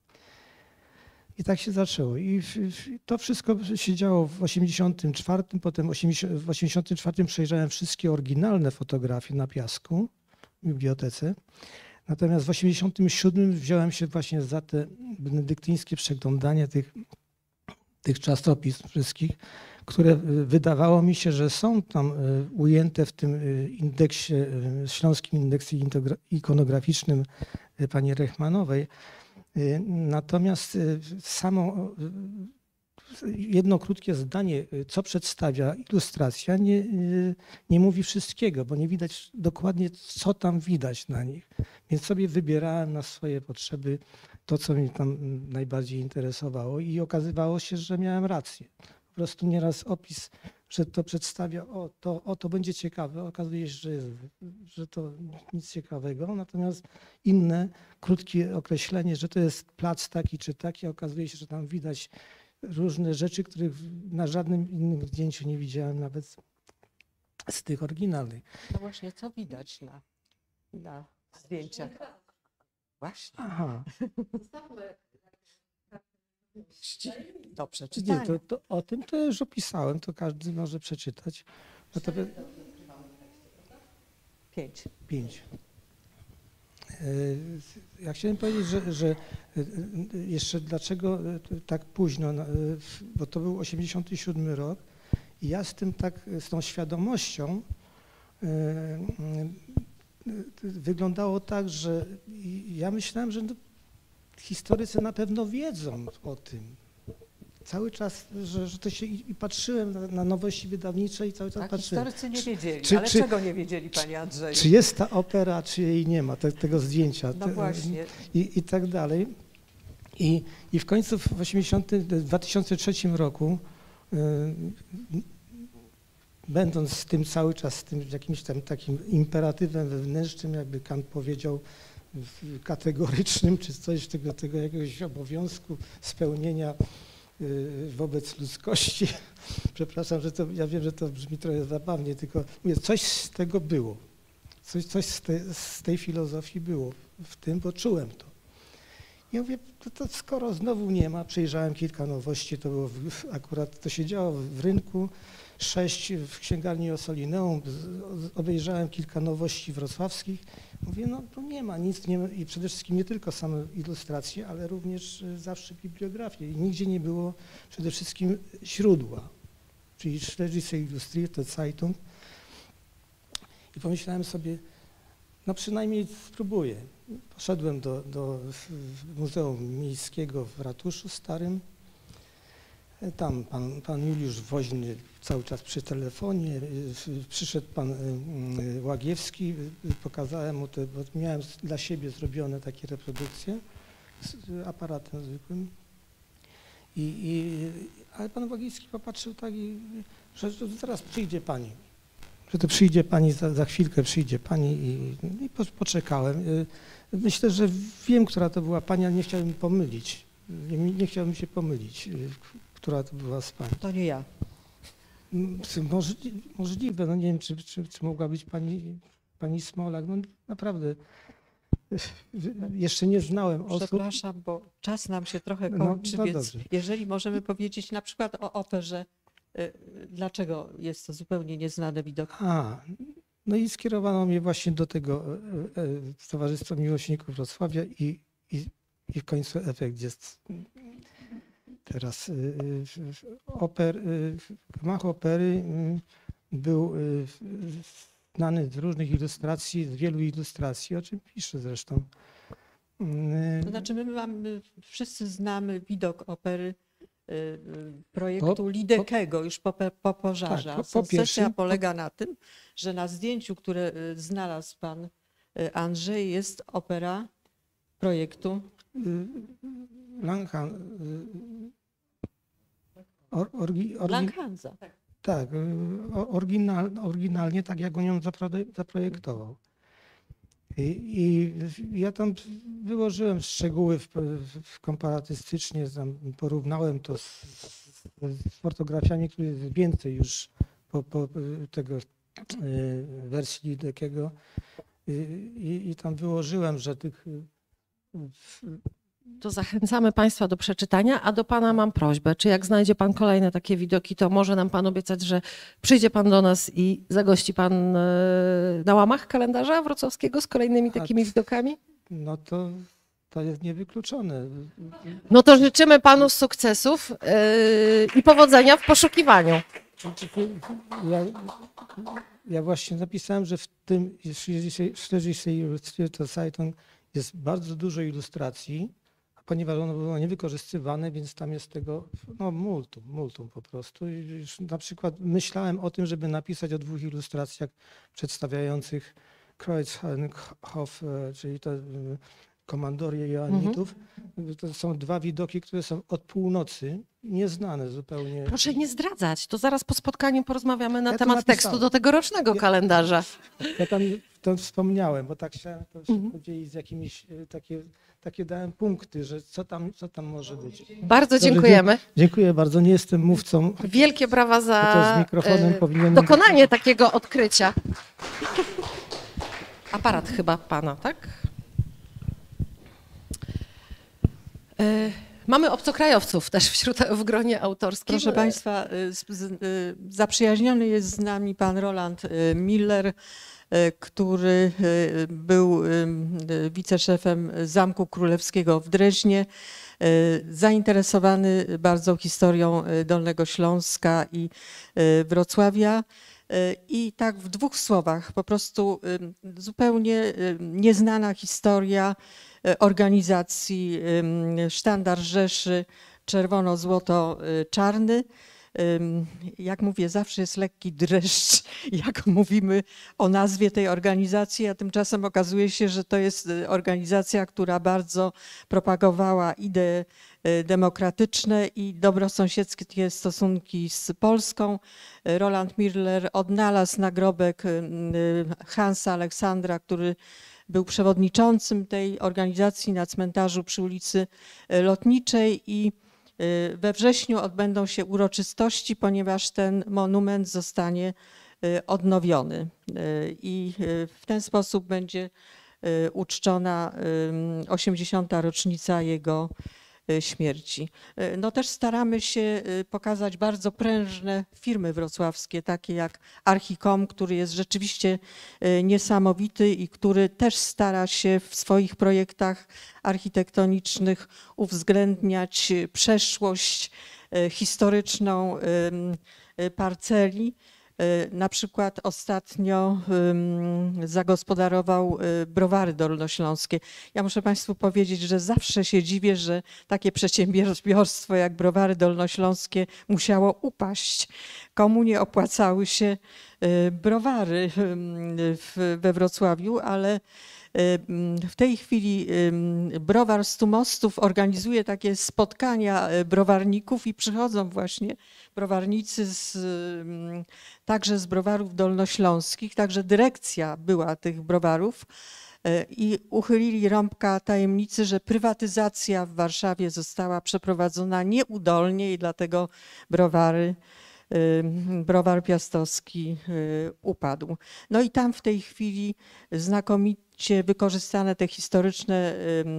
I tak się zaczęło. I to wszystko się działo w 1984, potem w 1984 przejrzałem wszystkie oryginalne fotografie na Piasku w bibliotece. Natomiast w 1987 wziąłem się właśnie za te benedyktyńskie przeglądanie tych czasopism wszystkich, które wydawało mi się, że są tam ujęte w tym indeksie, Śląskim Indeksie Ikonograficznym pani Rechmanowej. Natomiast samo jedno krótkie zdanie, co przedstawia ilustracja, nie mówi wszystkiego, bo nie widać dokładnie, co tam widać na nich. Więc sobie wybierałem na swoje potrzeby to, co mnie tam najbardziej interesowało i okazywało się, że miałem rację. Po prostu nieraz opis, że to przedstawia, to będzie ciekawe, okazuje się, że to nic ciekawego, natomiast inne, krótkie określenie, że to jest plac taki czy taki, okazuje się, że tam widać różne rzeczy, których na żadnym innym zdjęciu nie widziałem, nawet z tych oryginalnych. No właśnie, co widać na zdjęciach? Właśnie. Aha. Do Nie, przeczytania. o tym to już opisałem, to każdy może przeczytać. No to 5. 5. Ja chciałem powiedzieć, że jeszcze dlaczego tak późno, bo to był 87 rok i ja z tą świadomością wyglądało tak, że ja myślałem, że historycy na pewno wiedzą o tym. Cały czas, że to się i patrzyłem na nowości wydawnicze i cały czas Tak, patrzyłem. historycy nie wiedzieli, czy- ale czy- czego nie wiedzieli, panie Andrzeju? Czy jest ta opera, czy jej nie ma, tego zdjęcia. No właśnie. I tak dalej. I w końcu w 2003 roku, będąc z tym cały czas, z tym jakimś tam takim imperatywem wewnętrznym, jakby Kant powiedział, kategorycznym, czy coś tego jakiegoś obowiązku spełnienia wobec ludzkości. Przepraszam, ja wiem, że to brzmi trochę zabawnie, tylko mówię, coś z tego było. Coś z tej filozofii było w tym, bo czułem to. I ja mówię, to skoro znowu nie ma, przejrzałem kilka nowości, to było akurat, to się działo w Rynku, 6 w księgarni Ossolineum, obejrzałem kilka nowości wrocławskich. Mówię, no to nie ma nic, nie ma, i przede wszystkim nie tylko same ilustracje, ale również zawsze bibliografię. I nigdzie nie było przede wszystkim źródła, czyli Schlesische Illustrierte Zeitung. I pomyślałem sobie, no przynajmniej spróbuję. Poszedłem do Muzeum Miejskiego w Ratuszu Starym. Tam pan Juliusz Woźny cały czas przy telefonie, przyszedł pan Łagiewski, pokazałem mu te, bo miałem dla siebie zrobione takie reprodukcje z aparatem zwykłym. Ale pan Łagiewski popatrzył tak, że zaraz przyjdzie pani. Że to przyjdzie pani, za chwilkę przyjdzie pani i poczekałem. Myślę, że wiem, która to była pani, ale nie chciałbym pomylić. Nie chciałbym się pomylić, która to była z pań. To nie ja. Możliwe, no nie wiem, czy mogła być pani Smolak. No naprawdę, jeszcze nie znałem osób. Przepraszam, bo czas nam się trochę No, kończy, no więc dobrze. jeżeli możemy powiedzieć na przykład o operze, dlaczego jest to zupełnie nieznane widoki. No i skierowano mnie właśnie do tego Towarzystwa Miłośników Wrocławia i w końcu efekt jest teraz. Gmach opery był znany z różnych ilustracji, z wielu ilustracji, o czym piszę zresztą. To znaczy wszyscy znamy widok opery projektu Lidekego już po pożarze. Tak, po Sensacja pierwszym, polega na tym, że na zdjęciu, które znalazł pan Andrzej, jest opera projektu Langhansa. Tak, oryginalnie tak, jak on ją zaprojektował. I ja tam wyłożyłem szczegóły komparatystycznie, porównałem to z fotografiami, które jest więcej już po tego wersji Lidekiego i tam wyłożyłem, że tych... To zachęcamy Państwa do przeczytania, a do Pana mam prośbę, czy jak znajdzie Pan kolejne takie widoki, to może nam Pan obiecać, że przyjdzie Pan do nas i zagości Pan na łamach kalendarza wrocławskiego z kolejnymi takimi widokami? No to jest niewykluczone. No to życzymy Panu sukcesów i powodzenia w poszukiwaniu. Ja właśnie napisałem, że w tym Schlesische Illustrierte Zeitung jest bardzo dużo ilustracji, a ponieważ ono było niewykorzystywane, więc tam jest tego multum po prostu. I już na przykład myślałem o tym, żeby napisać o 2 ilustracjach przedstawiających Kreuzherrenhof, czyli to komandorię Joannitów. To są 2 widoki, które są od północy, nieznane zupełnie. Proszę nie zdradzać, to zaraz po spotkaniu porozmawiamy na Ja to temat napisałem. tekstu do tegorocznego kalendarza. Ja tam to wspomniałem, bo tak chciałem to się podzielić z jakimiś, takie dałem punkty, że co tam może być. Bardzo Dobrze, dziękujemy. Dziękuję bardzo, nie jestem mówcą. Wielkie brawa To z za mikrofonem powinienem... dokonanie takiego odkrycia. Aparat chyba Pana, tak? Mamy obcokrajowców też w gronie autorskim. Proszę Państwa, zaprzyjaźniony jest z nami pan Roland Miller, który był wiceszefem Zamku Królewskiego w Dreźnie, zainteresowany bardzo historią Dolnego Śląska i Wrocławia. I tak w dwóch słowach, po prostu zupełnie nieznana historia organizacji Sztandar Rzeszy Czerwono-Złoto-Czarny. Jak mówię, zawsze jest lekki dreszcz, jak mówimy o nazwie tej organizacji, a tymczasem okazuje się, że to jest organizacja, która bardzo propagowała idee demokratyczne i dobrosąsiedzkie stosunki z Polską. Roland Miller odnalazł nagrobek Hansa Aleksandra, który był przewodniczącym tej organizacji na cmentarzu przy ulicy Lotniczej i we wrześniu odbędą się uroczystości, ponieważ ten monument zostanie odnowiony i w ten sposób będzie uczczona 80. rocznica jego śmierci. No też staramy się pokazać bardzo prężne firmy wrocławskie, takie jak Archicom, który jest rzeczywiście niesamowity i który też stara się w swoich projektach architektonicznych uwzględniać przeszłość historyczną parceli. Na przykład ostatnio zagospodarował browary dolnośląskie. Ja muszę Państwu powiedzieć, że zawsze się dziwię, że takie przedsiębiorstwo jak browary dolnośląskie musiało upaść. Komu nie opłacały się browary we Wrocławiu, ale w tej chwili Browar Stu Mostów organizuje takie spotkania browarników i przychodzą właśnie browarnicy także z browarów dolnośląskich, także dyrekcja była tych browarów i uchylili rąbka tajemnicy, że prywatyzacja w Warszawie została przeprowadzona nieudolnie i dlatego browar piastowski upadł. No i tam w tej chwili znakomicie wykorzystane te historyczne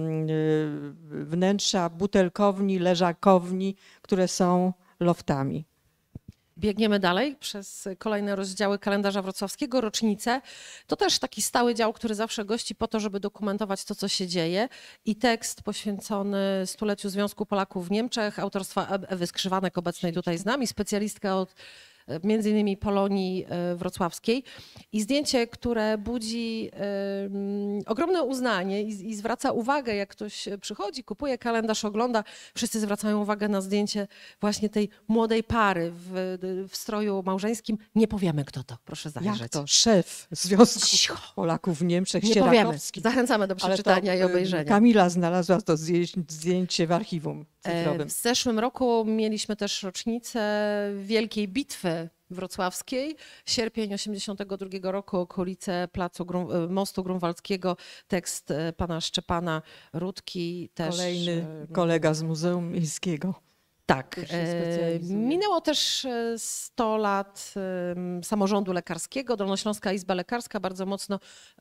wnętrza butelkowni, leżakowni, które są loftami. Biegniemy dalej przez kolejne rozdziały kalendarza wrocławskiego, rocznice. To też taki stały dział, który zawsze gości po to, żeby dokumentować to, co się dzieje. I tekst poświęcony stuleciu Związku Polaków w Niemczech, autorstwa Ewy Skrzywanek, obecnej tutaj z nami, specjalistka od między innymi Polonii Wrocławskiej. I zdjęcie, które budzi ogromne uznanie i zwraca uwagę, jak ktoś przychodzi, kupuje kalendarz, ogląda, wszyscy zwracają uwagę na zdjęcie właśnie tej młodej pary w stroju małżeńskim. Nie powiemy, kto to, proszę zajrzeć. Jak to? Szef Związku Polaków w Niemczech, Nie powiemy. Sierakowski. Zachęcamy do przeczytania i obejrzenia. Kamila znalazła to zdjęcie w archiwum cyfrowym. W zeszłym roku mieliśmy też rocznicę Wielkiej Bitwy Wrocławskiej. Sierpień 1982 roku, okolice Mostu Grunwaldzkiego, tekst pana Szczepana Rudki. Też, Kolejny kolega z Muzeum Miejskiego. Tak. Minęło też 100 lat samorządu lekarskiego. Dolnośląska Izba Lekarska bardzo mocno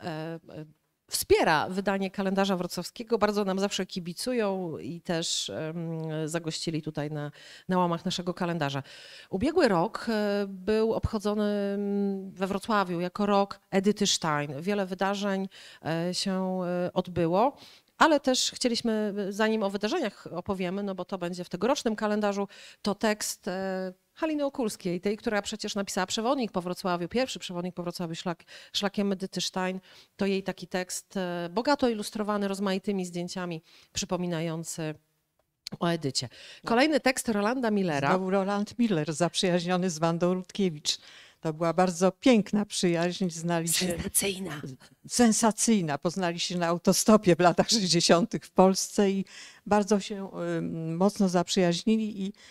wspiera wydanie kalendarza wrocławskiego, bardzo nam zawsze kibicują i też zagościli tutaj na łamach naszego kalendarza. Ubiegły rok był obchodzony we Wrocławiu jako rok Edyty Stein. Wiele wydarzeń się odbyło. Ale też chcieliśmy, zanim o wydarzeniach opowiemy, no bo to będzie w tegorocznym kalendarzu, to tekst Haliny Okulskiej, tej, która przecież napisała przewodnik po Wrocławiu, pierwszy przewodnik po Wrocławiu szlakiem Edyty Stein. To jej taki tekst bogato ilustrowany rozmaitymi zdjęciami przypominający o Edycie. Kolejny tekst Rolanda Millera. Znowu Roland Miller, zaprzyjaźniony z Wandą Rutkiewicz. To była bardzo piękna przyjaźń, znali się. Sensacyjna. Sensacyjna. Poznali się na autostopie w latach 60. w Polsce i bardzo się mocno zaprzyjaźnili i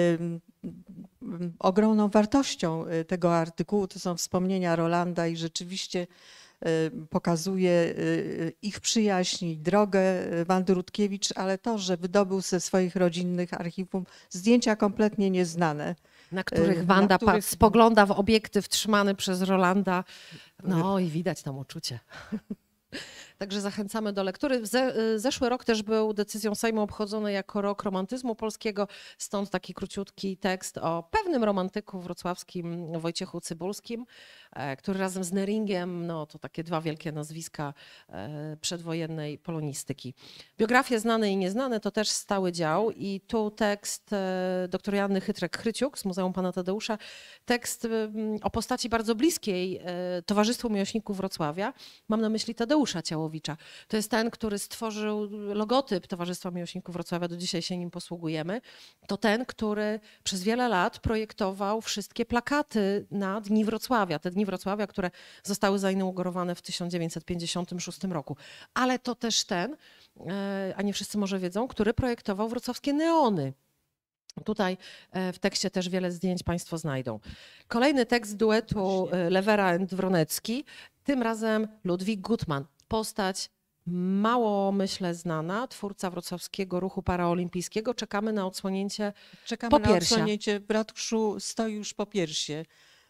ogromną wartością tego artykułu to są wspomnienia Rolanda i rzeczywiście pokazuje ich przyjaźń i drogę Wandy Rutkiewicz, ale to, że wydobył ze swoich rodzinnych archiwum zdjęcia kompletnie nieznane. Na których Wanda spogląda w obiektyw trzymany przez Rolanda. No i widać tam uczucie. Także zachęcamy do lektury. Zeszły rok też był decyzją Sejmu obchodzony jako rok romantyzmu polskiego, stąd taki króciutki tekst o pewnym romantyku wrocławskim Wojciechu Cybulskim. który razem z Neringiem, no to takie dwa wielkie nazwiska przedwojennej polonistyki. Biografie znane i nieznane to też stały dział i tu tekst dr Joanny Chytrek-Chryciuk z Muzeum Pana Tadeusza, tekst o postaci bardzo bliskiej Towarzystwu Miłośników Wrocławia. Mam na myśli Tadeusza Ciałowicza. To jest ten, który stworzył logotyp Towarzystwa Miłośników Wrocławia, do dzisiaj się nim posługujemy. To ten, który przez wiele lat projektował wszystkie plakaty na Dni Wrocławia. Te Dni Wrocławia, które zostały zainaugurowane w 1956 roku. Ale to też ten, a nie wszyscy może wiedzą, który projektował wrocławskie neony. Tutaj w tekście też wiele zdjęć Państwo znajdą. Kolejny tekst duetu Lewera and Wronecki, tym razem Ludwik Guttmann. Postać mało, myślę, znana, twórca wrocławskiego ruchu paraolimpijskiego. Czekamy na odsłonięcie Czekamy na popiersia. odsłonięcie. W ratuszu stoi już popiersie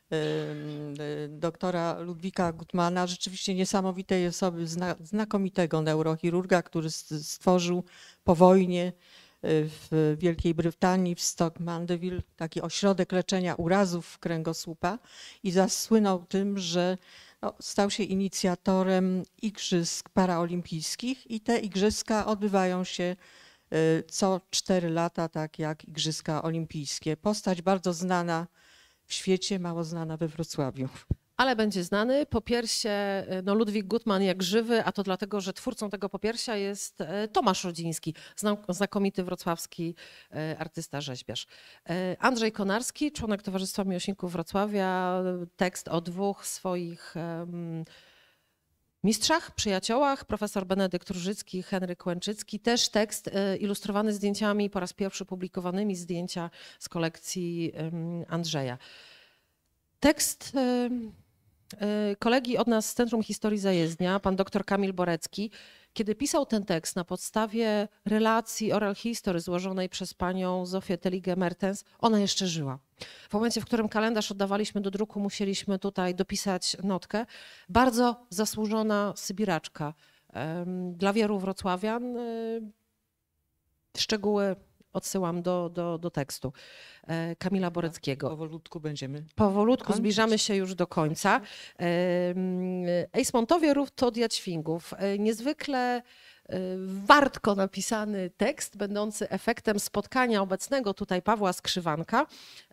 doktora Ludwika Guttmanna, rzeczywiście niesamowitej osoby, znakomitego neurochirurga, który stworzył po wojnie w Wielkiej Brytanii, w Stoke Mandeville, taki ośrodek leczenia urazów kręgosłupa i zasłynął tym, że stał się inicjatorem igrzysk paraolimpijskich i te igrzyska odbywają się co 4 lata, tak jak igrzyska olimpijskie. Postać bardzo znana w świecie, mało znana we Wrocławiu. Ale będzie znany. Popiersie, no Ludwik Guttmann jak żywy, a to dlatego, że twórcą tego popiersia jest Tomasz Rodziński, znakomity wrocławski artysta, rzeźbiarz. Andrzej Konarski, członek Towarzystwa Miłośników Wrocławia, tekst o 2 swoich mistrzach, przyjaciołach, profesor Benedykt Różycki, Henryk Łęczycki, też tekst ilustrowany zdjęciami, po raz pierwszy publikowanymi, zdjęcia z kolekcji Andrzeja. Tekst kolegi od nas z Centrum Historii Zajezdnia, pan dr Kamil Borecki, kiedy pisał ten tekst na podstawie relacji oral history złożonej przez panią Zofię Teligę-Mertens, ona jeszcze żyła. W momencie, w którym kalendarz oddawaliśmy do druku, musieliśmy tutaj dopisać notkę. Bardzo zasłużona sybiraczka. Dla wielu wrocławian szczegóły odsyłam do tekstu Kamila Boreckiego. Powolutku będziemy. Powolutku kończyć. zbliżamy się już do końca. Ejsmontowie Rów od Jaćwingów. Niezwykle wartko napisany tekst, będący efektem spotkania obecnego tutaj Pawła Skrzywanka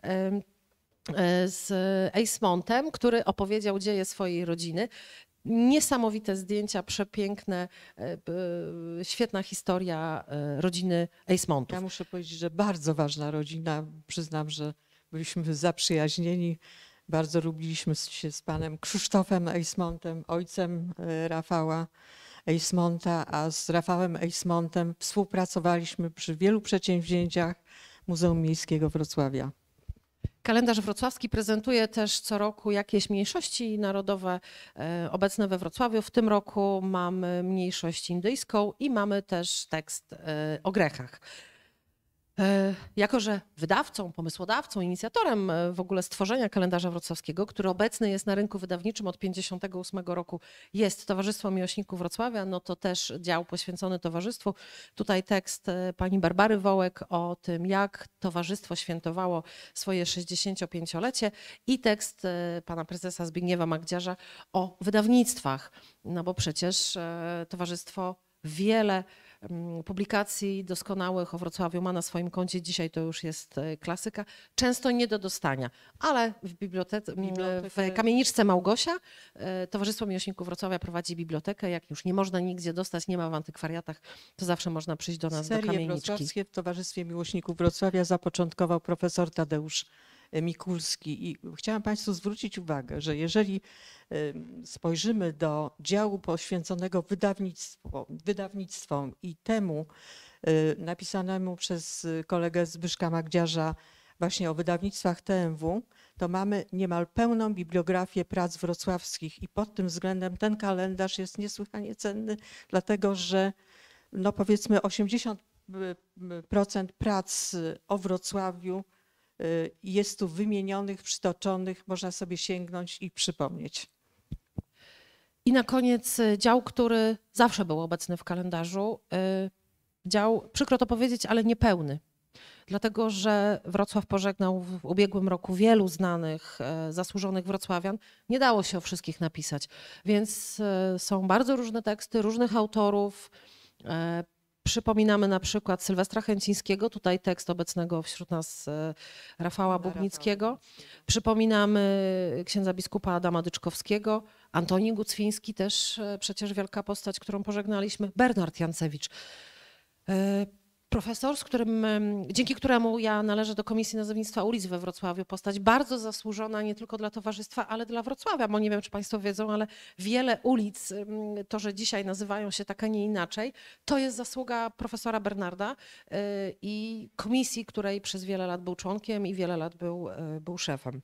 z Ejsmontem, który opowiedział dzieje swojej rodziny. Niesamowite zdjęcia, przepiękne, świetna historia rodziny Ejsmontów. Ja muszę powiedzieć, że bardzo ważna rodzina. Przyznam, że byliśmy zaprzyjaźnieni. Bardzo lubiliśmy się z panem Krzysztofem Ejsmontem, ojcem Rafała Ejsmonta, a z Rafałem Ejsmontem współpracowaliśmy przy wielu przedsięwzięciach Muzeum Miejskiego Wrocławia. Kalendarz wrocławski prezentuje też co roku jakieś mniejszości narodowe obecne we Wrocławiu. W tym roku mamy mniejszość indyjską i mamy też tekst o Grechach. Jako że wydawcą, pomysłodawcą, inicjatorem w ogóle stworzenia kalendarza wrocławskiego, który obecny jest na rynku wydawniczym od 1958 roku, jest Towarzystwo Miłośników Wrocławia, no to też dział poświęcony towarzystwu. Tutaj tekst pani Barbary Wołek o tym, jak towarzystwo świętowało swoje 65-lecie i tekst pana prezesa Zbigniewa Magdziarza o wydawnictwach, no bo przecież towarzystwo wiele publikacji doskonałych o Wrocławiu ma na swoim koncie. Dzisiaj to już jest klasyka. Często nie do dostania, ale w w kamieniczce Małgosia Towarzystwo Miłośników Wrocławia prowadzi bibliotekę. Jak już nie można nigdzie dostać, nie ma w antykwariatach, to zawsze można przyjść do nas do Serie kamieniczki. wrocławskie w Towarzystwie Miłośników Wrocławia zapoczątkował profesor Tadeusz Mikulski. I chciałam Państwu zwrócić uwagę, że jeżeli spojrzymy do działu poświęconego wydawnictwom i temu napisanemu przez kolegę Zbyszka Magdziarza właśnie o wydawnictwach TMW, to mamy niemal pełną bibliografię prac wrocławskich i pod tym względem ten kalendarz jest niesłychanie cenny, dlatego że no powiedzmy 80% prac o Wrocławiu jest tu wymienionych, przytoczonych, można sobie sięgnąć i przypomnieć. I na koniec dział, który zawsze był obecny w kalendarzu. Dział, przykro to powiedzieć, ale niepełny. Dlatego, że Wrocław pożegnał w ubiegłym roku wielu znanych, zasłużonych wrocławian. Nie dało się o wszystkich napisać, więc są bardzo różne teksty, różnych autorów. Przypominamy na przykład Sylwestra Chęcińskiego, tutaj tekst obecnego wśród nas Rafała Bubnickiego. Przypominamy księdza biskupa Adama Dyczkowskiego, Antoni Gucwiński, też przecież wielka postać, którą pożegnaliśmy, Bernard Jancewicz. Profesor, dzięki któremu ja należę do Komisji Nazewnictwa Ulic we Wrocławiu, postać bardzo zasłużona nie tylko dla towarzystwa, ale dla Wrocławia, bo nie wiem, czy Państwo wiedzą, ale wiele ulic, to, że dzisiaj nazywają się tak, a nie inaczej, to jest zasługa profesora Bernarda i komisji, której przez wiele lat był członkiem i wiele lat był szefem.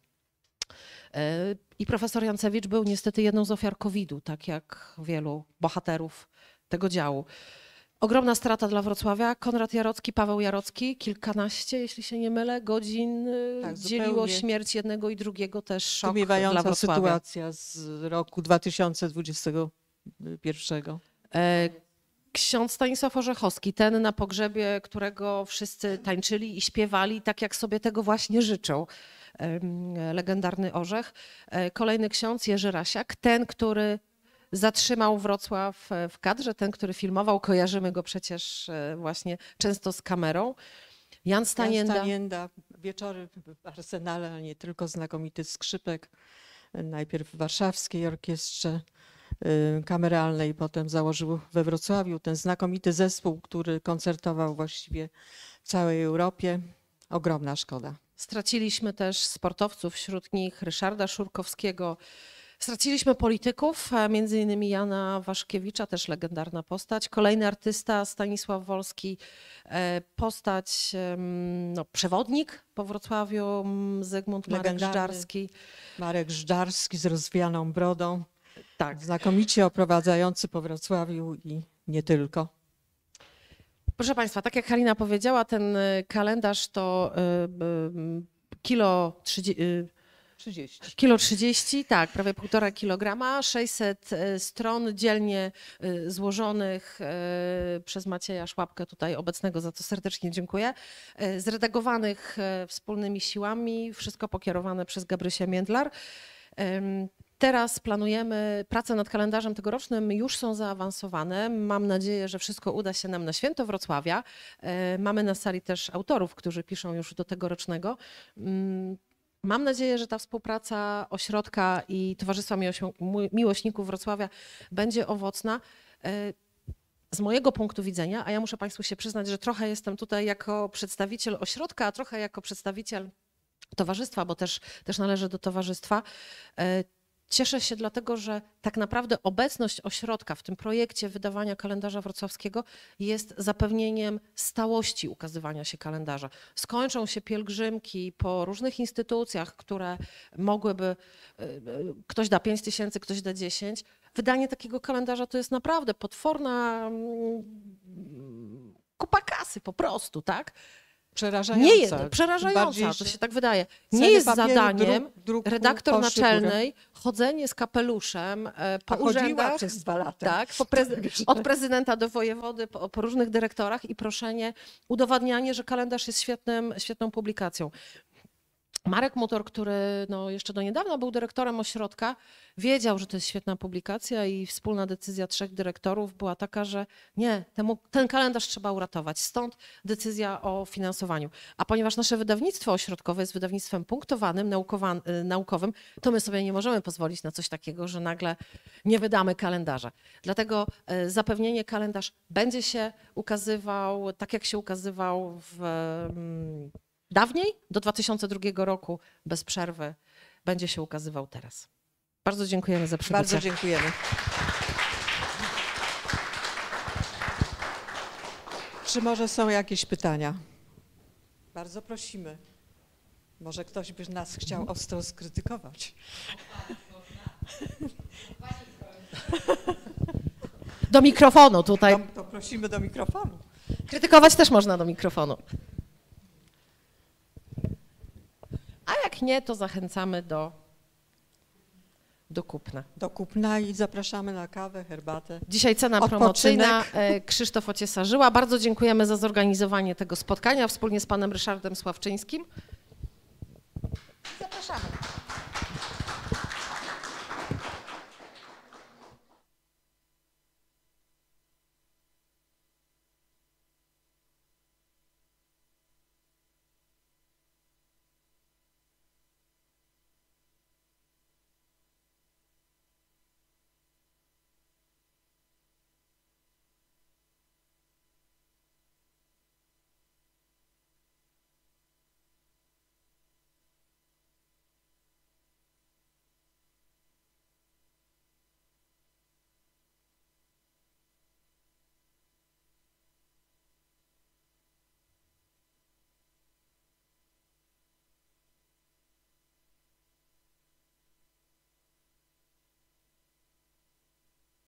I profesor Jancewicz był niestety jedną z ofiar COVID-u, tak jak wielu bohaterów tego działu. Ogromna strata dla Wrocławia. Konrad Jarocki, Paweł Jarocki, kilkanaście, jeśli się nie mylę, godzin Tak, dzieliło śmierć jednego i drugiego, też szok dla Zdumiewająca Wrocławia. sytuacja z roku 2021. Ksiądz Stanisław Orzechowski, ten na pogrzebie, którego wszyscy tańczyli i śpiewali tak, jak sobie tego właśnie życzą. Legendarny Orzech. Kolejny ksiądz Jerzy Rasiak, ten, który zatrzymał Wrocław w kadrze, ten, który filmował, kojarzymy go przecież właśnie często z kamerą. Jan Stanienda. Wieczory w Arsenale, ale nie tylko, znakomity skrzypek. Najpierw w warszawskiej orkiestrze kameralnej, potem założył we Wrocławiu ten znakomity zespół, który koncertował właściwie w całej Europie. Ogromna szkoda. Straciliśmy też sportowców, wśród nich Ryszarda Szurkowskiego. Straciliśmy polityków, między innymi Jana Waszkiewicza, też legendarna postać. Kolejny artysta, Stanisław Wolski, postać, przewodnik po Wrocławiu, Zygmunt Marek Żdarski. Marek Żdarski z rozwianą brodą. Tak. Znakomicie oprowadzający po Wrocławiu i nie tylko. Proszę Państwa, tak jak Halina powiedziała, ten kalendarz to kilo 30, tak, prawie 1,5 kilograma, 600 stron dzielnie złożonych przez Macieja Szłapkę, tutaj obecnego, za to serdecznie dziękuję, zredagowanych wspólnymi siłami, wszystko pokierowane przez Gabrysię Międlar. Teraz planujemy, prace nad kalendarzem tegorocznym już są zaawansowane. Mam nadzieję, że wszystko uda się nam na Święto Wrocławia. Mamy na sali też autorów, którzy piszą już do tegorocznego. Mam nadzieję, że ta współpraca ośrodka i Towarzystwa Miłośników Wrocławia będzie owocna. Z mojego punktu widzenia, a ja muszę Państwu się przyznać, że trochę jestem tutaj jako przedstawiciel ośrodka, a trochę jako przedstawiciel towarzystwa, bo też należę do towarzystwa. Cieszę się dlatego, że tak naprawdę obecność ośrodka w tym projekcie wydawania kalendarza wrocławskiego jest zapewnieniem stałości ukazywania się kalendarza. Skończą się pielgrzymki po różnych instytucjach, które mogłyby, ktoś da 5 000, ktoś da 10. Wydanie takiego kalendarza to jest naprawdę potworna kupa kasy po prostu, tak? Przerażająca. Przerażająca, to się tak wydaje. Nie jest zadaniem redaktor naczelnej chodzenie z kapeluszem po urzędach przez 2 lata. Tak, od prezydenta do wojewody, po różnych dyrektorach i proszenie, udowadnianie, że kalendarz jest świetną publikacją. Marek Mutor, który jeszcze do niedawna był dyrektorem ośrodka, wiedział, że to jest świetna publikacja i wspólna decyzja 3 dyrektorów była taka, że nie, ten kalendarz trzeba uratować. Stąd decyzja o finansowaniu. A ponieważ nasze wydawnictwo ośrodkowe jest wydawnictwem punktowanym, naukowym, to my sobie nie możemy pozwolić na coś takiego, że nagle nie wydamy kalendarza. Dlatego zapewnienie kalendarz będzie się ukazywał tak, jak się ukazywał dawniej, do 2002 roku, bez przerwy, będzie się ukazywał teraz. Bardzo dziękujemy za przybycie. Bardzo dziękujemy. Czy może są jakieś pytania? Bardzo prosimy. Może ktoś by nas chciał ostro skrytykować. Do mikrofonu tutaj. To prosimy do mikrofonu. Krytykować też można do mikrofonu. A jak nie, to zachęcamy do do kupna. Do kupna i zapraszamy na kawę, herbatę. Dzisiaj cena Odpoczynek. promocyjna. Krzysztof Ociesa-Żyła. Bardzo dziękujemy za zorganizowanie tego spotkania wspólnie z panem Ryszardem Sławczyńskim. Zapraszamy.